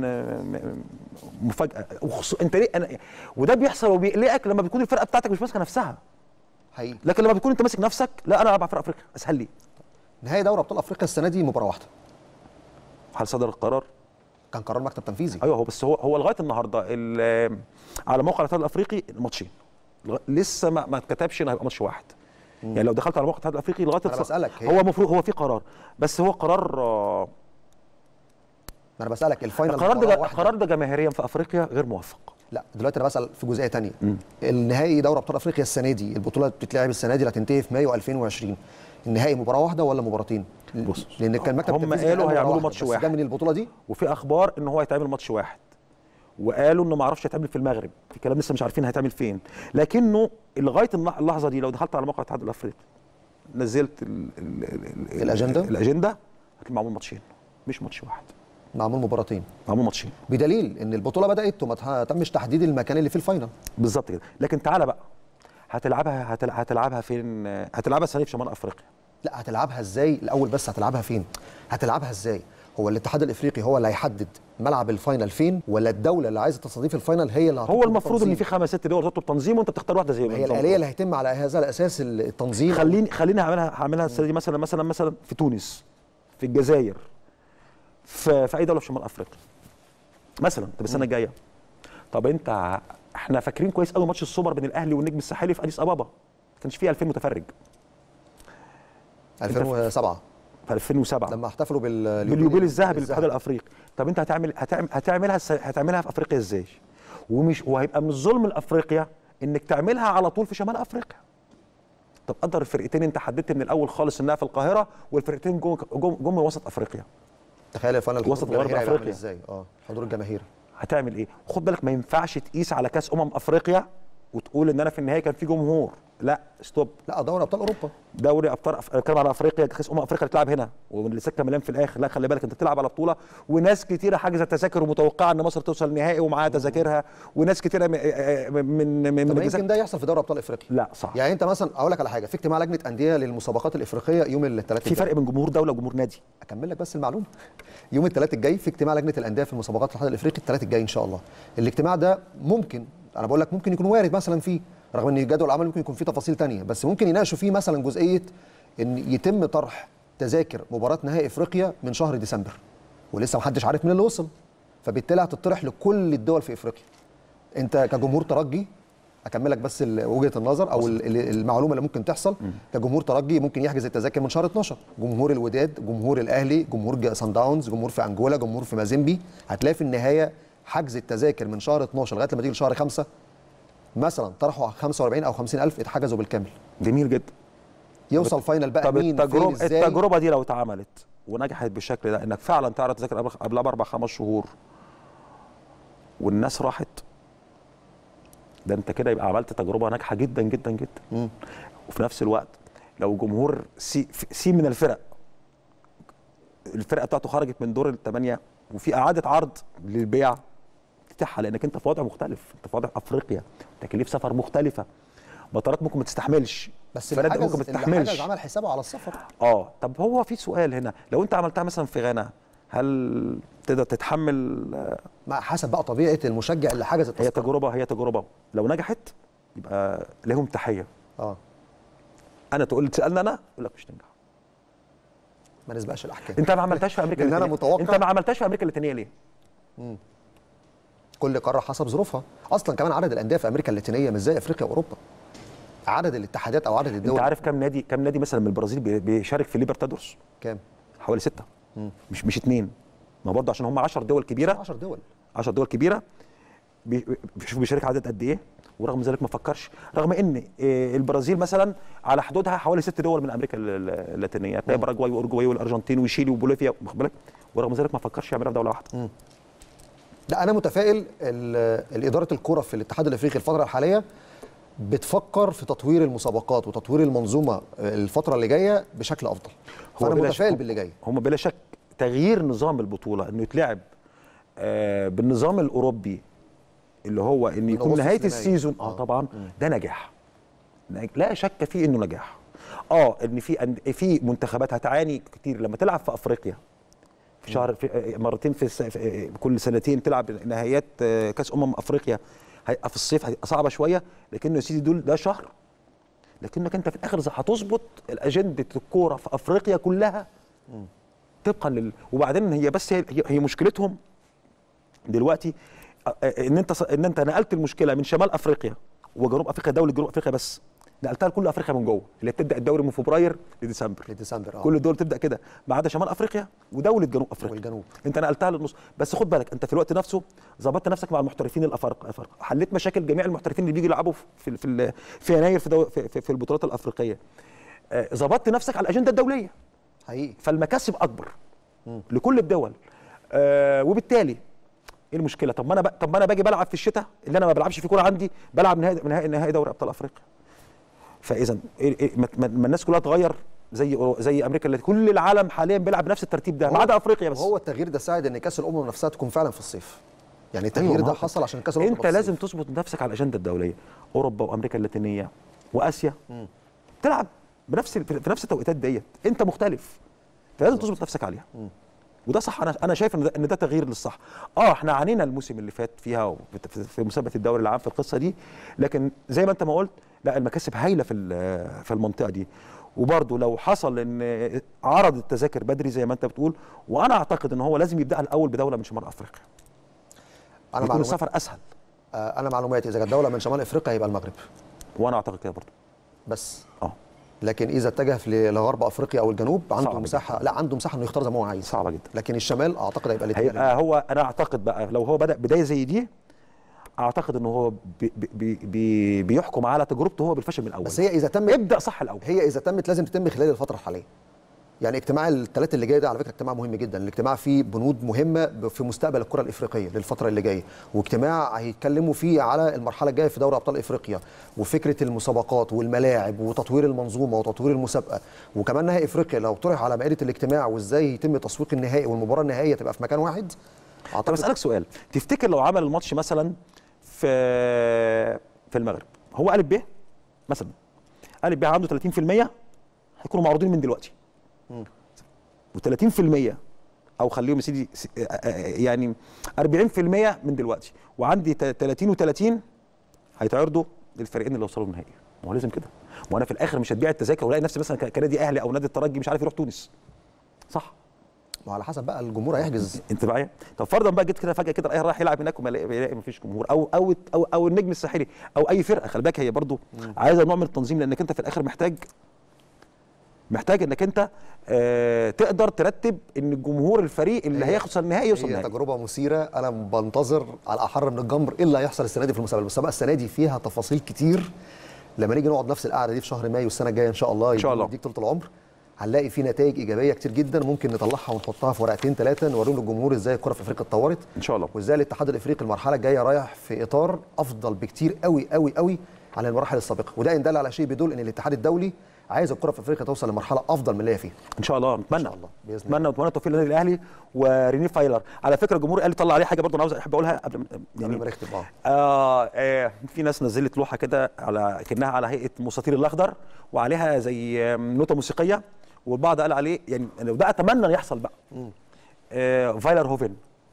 Speaker 2: مفاجاه وخص... انت ليه أنا... وده بيحصل وبيقلقك لما بتكون الفرقه بتاعتك مش ماسكه نفسها
Speaker 1: حقيقي.
Speaker 2: لكن لما بتكون انت ماسك نفسك لا انا العب مع فرقه افريقيا اسهل لي.
Speaker 1: نهائي دوري ابطال افريقيا السنه دي مباراه واحده.
Speaker 2: هل صدر القرار؟
Speaker 1: كان قرار مكتب تنفيذي.
Speaker 2: ايوه هو بس هو هو لغايه النهارده على موقع الاتحاد الافريقي ماتشين لسه ما ما اتكتبش ان هيبقى ماتش واحد. مم. يعني لو دخلت على موقع الاتحاد الافريقي لغايه
Speaker 1: انا بسالك
Speaker 2: هو المفروض هو في قرار، بس هو قرار
Speaker 1: ما انا بسالك الفاينل
Speaker 2: القرار ده القرار ده جماهيريا في افريقيا غير موفق.
Speaker 1: لا دلوقتي انا بسال في جزئيه ثانيه. النهائي دوري ابطال افريقيا السنه دي البطوله بتتلعب السنه دي اللي هتنتهي في مايو ألفين وعشرين، النهائي مباراه واحده ولا مباراتين؟
Speaker 2: بص
Speaker 1: لان كان مكتب
Speaker 2: هم قالوا هيعملوا ماتش واحد
Speaker 1: ده من البطوله دي،
Speaker 2: وفي اخبار ان هو هيتعمل ماتش واحد، وقالوا انه ما اعرفش هيتعمل في المغرب، في كلام لسه مش عارفين هيتعمل فين، لكنه لغايه اللحظه دي لو دخلت على موقع الاتحاد الافريقي نزلت ال ال ال
Speaker 1: الاجنده
Speaker 2: الاجنده هتلاقي معمول ماتشين مش ماتش واحد،
Speaker 1: معمول مباراتين
Speaker 2: معمول ماتشين،
Speaker 1: بدليل ان البطوله بدات وما تمش تحديد المكان اللي في الفاينل.
Speaker 2: بالظبط كده. لكن تعالى بقى هتلعبها هتلعبها فين؟ هتلعبها السنه في شمال افريقيا.
Speaker 1: لا هتلعبها ازاي الاول؟ بس هتلعبها فين؟ هتلعبها ازاي؟ هو الاتحاد الافريقي هو اللي هيحدد ملعب الفاينل فين، ولا الدوله اللي عايزه تستضيف الفاينل هي اللي
Speaker 2: هو المفروض ان في خمس ست دول تطلب تنظيم وانت بتختار واحده زي
Speaker 1: هي الاليه اللي هيتم على هذا الاساس التنظيم.
Speaker 2: خليني خليني هعملها هعملها السنه دي مثلا مثلا مثلا في تونس، في الجزائر، في في اي دوله في شمال افريقيا مثلا. طب السنه الجايه طب انت احنا فاكرين كويس قوي ماتش السوبر بين الاهلي والنجم الساحلي في اديس ابابا، ما كانش فيه ألفين متفرج.
Speaker 1: ألفين وسبعة
Speaker 2: في ألفين وسبعة
Speaker 1: لما احتفلوا بال
Speaker 2: باليوبيل الذهبي للاتحاد الافريقي. طب انت هتعمل هتعمل هتعملها هتعملها في افريقيا ازاي؟ ومش وهيبقى من الظلم لافريقيا انك تعملها على طول في شمال افريقيا. طب قدر الفرقتين انت حددت من الاول خالص انها في القاهره والفرقتين جم جم من وسط افريقيا.
Speaker 1: تخيل الفاينل
Speaker 2: وسط غرب افريقيا
Speaker 1: ازاي؟ اه حضور الجماهير
Speaker 2: هتعمل ايه؟ خد بالك ما ينفعش تقيس على كاس امم افريقيا وتقول ان انا في النهايه كان في جمهور. لا ستوب.
Speaker 1: لا دوري ابطال اوروبا،
Speaker 2: دوري ابطال اتكلم على افريقيا، كاس امم افريقيا اللي بتلعب هنا واللي سكه مليان في الاخر. لا خلي بالك انت بتلعب على بطوله، وناس كتيره حاجزه تذاكر ومتوقعه ان مصر توصل النهائي ومعاها تذاكرها، وناس كتيره من من من
Speaker 1: طب يمكن ده يحصل في دوري ابطال افريقيا.
Speaker 2: لا صح.
Speaker 1: يعني انت مثلا اقول لك على حاجه، في اجتماع لجنه انديه للمسابقات الافريقيه يوم الثلاث
Speaker 2: في فرق بين جمهور دوله وجمهور نادي.
Speaker 1: اكمل لك بس المعلومه. يوم الثلاث الجاي في اجتماع لجنه الانديه في المسابقات الاتحاد الافريقي الثلاث الجاي ان شاء الله. الاجتماع ده ممكن، انا بقول لك ممكن يكون وارد مثلا فيه، رغم ان جدول العمل ممكن يكون فيه تفاصيل ثانيه، بس ممكن يناقشوا فيه مثلا جزئيه ان يتم طرح تذاكر مباراه نهائي افريقيا من شهر ديسمبر، ولسه محدش عارف مين اللي وصل، فبالتالي هتطرح لكل الدول في افريقيا. انت كجمهور ترجي، اكملك بس وجهه النظر او المعلومه اللي ممكن تحصل. م. كجمهور ترجي ممكن يحجز التذاكر من شهر اتناشر، جمهور الوداد، جمهور الاهلي، جمهور سان داونز، جمهور في انجولا، جمهور في مازيمبي، هتلاقي في النهايه حجز التذاكر من شهر اتناشر لغايه لما تيجي لشهر خمسة مثلا طرحوا خمسة واربعين او خمسين الف اتحجزوا بالكامل.
Speaker 2: جميل جدا.
Speaker 1: يوصل فاينل بقى
Speaker 2: طب
Speaker 1: مين
Speaker 2: التجربه
Speaker 1: فين ازاي.
Speaker 2: التجربه دي لو اتعملت ونجحت بالشكل ده، انك فعلا تعرض تذاكر قبلها باربع خمس شهور والناس راحت، ده انت كده يبقى عملت تجربه ناجحه جدا جدا جدا. م. وفي نفس الوقت لو جمهور سي, سي من الفرق الفرقه بتاعته خرجت من دور الثمانيه وفي اعاده عرض للبيع تتاحها، لانك انت في وضع مختلف، انت في وضع افريقيا، تكاليف سفر مختلفه، مطارات ممكن ما تستحملش،
Speaker 1: بس فنادق
Speaker 2: ممكن ما تستحملش.
Speaker 1: اللي عمل حسابه على السفر.
Speaker 2: اه طب هو في سؤال هنا، لو انت عملتها مثلا في غانا هل تقدر تتحمل؟
Speaker 1: ما حسب بقى طبيعه المشجع اللي حجز التذكره.
Speaker 2: هي تجربه هي تجربه لو نجحت يبقى لهم تحيه.
Speaker 1: اه
Speaker 2: انا تقول تسالني انا اقول لك مش تنجح.
Speaker 1: ما نسبقش الاحكام.
Speaker 2: انت ما عملتهاش في امريكا اللاتينيه.
Speaker 1: انا متوقع
Speaker 2: انت ما عملتهاش في امريكا اللاتينيه ليه؟
Speaker 1: امم كل قاره حسب ظروفها، اصلا كمان عدد الانديه في امريكا اللاتينيه مش زي افريقيا واوروبا. عدد الاتحادات او عدد الدول.
Speaker 2: انت عارف كم نادي كم نادي مثلا من البرازيل بيشارك في ليبرتادورس؟
Speaker 1: كام؟
Speaker 2: حوالي ستة. مم. مش مش اثنين. ما برضه عشان هم عشر دول كبيره.
Speaker 1: عشر دول.
Speaker 2: عشر دول كبيره. شوف بيشارك عدد قد ايه، ورغم ذلك ما فكرش، رغم ان البرازيل مثلا على حدودها حوالي ست دول من امريكا اللاتينيه، هتلاقي باراجواي واورجواي والارجنتين وشيلي وبوليفيا، واخد بالك؟ ورغم ذلك ما فكرش يعملها في دوله واحده. مم.
Speaker 1: لا انا متفائل الاداره الكره في الاتحاد الافريقي الفتره الحاليه بتفكر في تطوير المسابقات وتطوير المنظومه الفتره اللي جايه بشكل افضل. فانا متفائل باللي جاي.
Speaker 2: هم بلا شك تغيير نظام البطوله، انه يتلعب آه بالنظام الاوروبي اللي هو ان يكون نهايه السيزون. اه طبعا مم. ده نجاح، لا شك فيه انه نجاح. اه ان في في منتخبات هتعاني كتير لما تلعب في افريقيا في شهر في مرتين في, في كل سنتين تلعب نهائيات كاس امم افريقيا، هيبقى في الصيف هيبقى صعبه شويه، لكنه يا سيدي دول ده شهر، لكنك انت في الاخر هتظبط الاجنده الكوره في افريقيا كلها طبقا لل وبعدين هي بس هي, هي مشكلتهم دلوقتي ان انت ان انت نقلت المشكله من شمال افريقيا وجنوب افريقيا، دوله جنوب افريقيا بس نقلتها لكل افريقيا من جوه، اللي بتبدا الدوري من فبراير لديسمبر.
Speaker 1: لديسمبر اه
Speaker 2: كل الدول تبدا كده ما عدا شمال افريقيا ودوله جنوب افريقيا
Speaker 1: والجنوب.
Speaker 2: انت نقلتها للنص، بس خد بالك انت في الوقت نفسه ظبطت نفسك مع المحترفين الافارقه، حليت مشاكل جميع المحترفين اللي بيجوا يلعبوا في في في يناير في, في, في, في البطولات الافريقيه. ظبطت نفسك على الاجنده الدوليه
Speaker 1: حقيقي،
Speaker 2: فالمكاسب اكبر م. لكل الدول. آه وبالتالي ايه المشكله؟ طب ما انا طب ما انا باجي بلعب في الشتاء اللي انا ما بلعبش فيه كوره عندي، بلعب نهائي نهائي نهائي دوري ابطال افريقيا. فاذا إيه إيه ما الناس كلها تغير زي زي امريكا اللي كل العالم حاليا بيلعب بنفس الترتيب ده ما عدا افريقيا بس.
Speaker 1: هو التغيير ده ساعد ان كاس الامم نفسها تكون فعلا في الصيف. يعني التغيير ده حصل عشان كاس الامم.
Speaker 2: انت لازم تظبط نفسك على الاجنده الدوليه، اوروبا وامريكا اللاتينيه واسيا م. تلعب بنفس في نفس التوقيتات ديت، انت مختلف فلازم تظبط نفسك عليها. م. وده صح، انا انا شايف ان ده, إن ده تغيير للصح. اه احنا عانينا الموسم اللي فات فيها في مسابقه الدوري العام في القصه دي، لكن زي ما انت ما قلت لا المكاسب هايله في في المنطقه دي. وبرده لو حصل ان عرض التذاكر بدري زي ما انت بتقول، وانا اعتقد ان هو لازم يبداها الاول بدوله من شمال افريقيا. انا يكون السفر اسهل.
Speaker 1: آه انا معلوماتي اذا كانت دوله من شمال افريقيا هيبقى المغرب.
Speaker 2: وانا اعتقد كده برضه.
Speaker 1: بس
Speaker 2: اه
Speaker 1: لكن اذا اتجه لغرب افريقيا او الجنوب عنده مساحه، لا عنده مساحه انه يختار زي ما هو عايز.
Speaker 2: صعبه جدا.
Speaker 1: لكن الشمال اعتقد هيبقى الاتجاه
Speaker 2: هيبقى هو انا اعتقد بقى لو هو بدا بدايه زي دي اعتقد ان هو بي بي بي بيحكم على تجربته هو بالفشل من الاول.
Speaker 1: بس هي اذا تمت
Speaker 2: ابدا صح الاول.
Speaker 1: هي اذا تمت لازم تتم خلال الفتره الحاليه. يعني اجتماع الثلاث اللي جاي ده على فكره اجتماع مهم جدا، الاجتماع فيه بنود مهمه في مستقبل الكره الافريقيه للفتره اللي جايه، واجتماع هيتكلموا فيه على المرحله الجايه في دوري ابطال افريقيا وفكره المسابقات والملاعب وتطوير المنظومه وتطوير المسابقه، وكمان نهائي افريقيا لو طرح على مائده الاجتماع وازاي يتم تسويق النهائي والمباراه النهائيه تبقى في مكان واحد.
Speaker 2: طب اسالك سؤال، تفتكر لو عمل الماتش مثلا في في المغرب، هو الف ب مثلا الف ب عنده ثلاثين في المية هيكونوا معروضين من دلوقتي و30 في المية او خليهم يا سيدي يعني أربعين في المية من دلوقتي، وعندي ثلاثين و30 هيتعرضوا للفريقين اللي وصلوا النهائي. ما هو لازم كده، وانا في الاخر مش هتبيع التذاكر والاقي نفسي مثلا كنادي اهلي او نادي الترجي مش عارف يروح تونس، صح؟
Speaker 1: وعلى حسب بقى الجمهور هيحجز.
Speaker 2: انت معايا؟ طب فرضا بقى جيت كده فجاه كده الاهلي رايح يلعب هناك وما فيش جمهور، او او او او النجم الساحلي او اي فرقه، خلي بالك هي برضو عايزه نوع من التنظيم، لانك انت في الاخر محتاج محتاج انك انت آه تقدر ترتب ان الجمهور الفريق اللي هيوصل النهائي يوصل النهائي.
Speaker 1: هي تجربه مثيره، انا بنتظر على احر من الجمر ايه اللي هيحصل السنه دي في المسابقه. المسابقه السنه دي فيها تفاصيل كتير، لما نيجي نقعد نفس القعده دي في شهر مايو السنه الجايه ان شاء الله
Speaker 2: ان شاء الله
Speaker 1: يديك طول العمر، هنلاقي في نتائج ايجابيه كتير جدا ممكن نطلعها ونحطها في ورقتين ثلاثه نوريهم للجمهور ازاي الكره في افريقيا اتطورت
Speaker 2: ان شاء الله،
Speaker 1: وازاي الاتحاد الافريقي المرحله الجايه رايح في اطار افضل بكتير قوي قوي قوي عن المراحل السابقه، وده ان دل على شيء بيدل ان الاتحاد الدولي عايز الكره في افريقيا توصل لمرحله افضل من اللي هي فيها.
Speaker 2: ان شاء الله، نتمنى
Speaker 1: ان شاء الله باذن الله،
Speaker 2: نتمنى ونتمنى التوفيق للنادي الاهلي وريني فايلر. على فكره الجمهور قال طلع عليه حاجه برضه انا عاوز احب اقولها قبل
Speaker 1: يعني قبل ما نختم. اه
Speaker 2: آه, آه في ناس نزلت لوحه كده على كانها على هيئه المستطيل الاخضر وعليها زي نوته موسيقيه، والبعض قال عليه يعني لو ده اتمنى ان يحصل بقى آه فايلر هوفن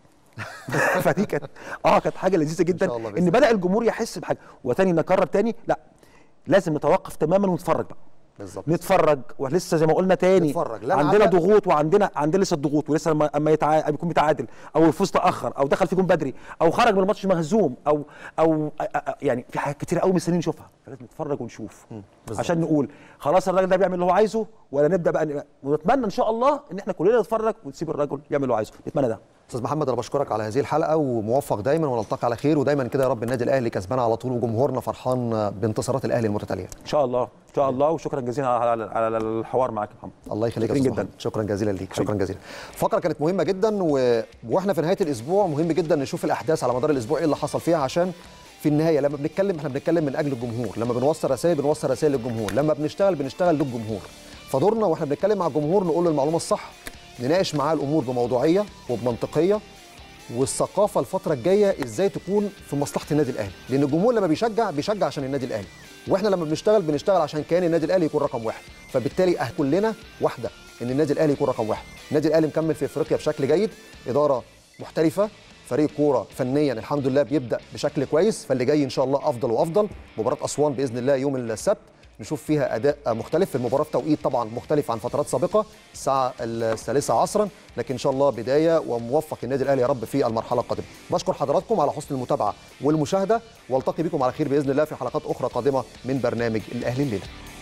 Speaker 2: فدي كانت اه كانت حاجه لذيذه جدا ان, إن بدا الجمهور يحس بحاجه. وتاني نكرر تاني، لا لازم نتوقف تماما ونتفرج بقى
Speaker 1: بالظبط،
Speaker 2: نتفرج ولسه زي ما قلنا تاني
Speaker 1: نتفرج.
Speaker 2: عندنا ضغوط وعندنا عندنا لسه الضغوط، ولسه لما اما يتع... يكون متعادل او الفوز تاخر او دخل في جون بدري او خرج من الماتش مهزوم او او يعني في حاجات كتير قوي مستنيين نشوفها، فلازم نتفرج ونشوف عشان نقول خلاص الراجل ده بيعمل اللي هو عايزه، ولا نبدا بقى ونتمنى ان شاء الله ان احنا كلنا نتفرج ونسيب الراجل يعمل اللي هو عايزه. نتمنى ده.
Speaker 1: استاذ محمد انا بشكرك على هذه الحلقه وموفق دايما ونلتقي على خير، ودايما كده يا رب النادي الاهلي كسبان على طول وجمهورنا فرحان بانتصارات الاهلي المتتاليه
Speaker 2: ان شاء الله ان شاء الله. وشكرا جزيلا على على الحوار معاك يا محمد.
Speaker 1: الله يخليك يا استاذ جدا، شكرا جزيلا ليك، شكرا جزيلا. الفقره كانت مهمه جدا و... واحنا في نهايه الاسبوع مهم جدا نشوف الاحداث على مدار الاسبوع ايه اللي حصل فيها، عشان في النهايه لما بنتكلم احنا بنتكلم من اجل الجمهور، لما بنوصل رسائل بنوصل رسائل للجمهور، لما بنشتغل بنشتغل للجمهور. فدورنا واحنا بنتكلم مع الجمهور نقول له المعلومه الصح، نناقش معاه الامور بموضوعيه وبمنطقيه، والثقافه الفتره الجايه ازاي تكون في مصلحه النادي الاهلي، لان الجمهور لما بيشجع بيشجع عشان النادي الاهلي، واحنا لما بنشتغل بنشتغل عشان كيان النادي الاهلي يكون رقم واحد، فبالتالي أه كلنا واحده ان النادي الاهلي يكون رقم واحد. النادي الاهلي مكمل في افريقيا بشكل جيد، اداره محترفه، فريق كوره فنيا الحمد لله بيبدا بشكل كويس، فاللي جاي ان شاء الله افضل وافضل. مباراه اسوان باذن الله يوم السبت نشوف فيها اداء مختلف في المباراه، توقيت طبعا مختلف عن فترات سابقه الساعه الثالثه عصرا، لكن ان شاء الله بدايه وموفق النادي الاهلي يا رب في المرحله القادمه. بشكر حضراتكم على حسن المتابعه والمشاهده، والتقي بكم على خير باذن الله في حلقات اخرى قادمه من برنامج الاهلي الليله.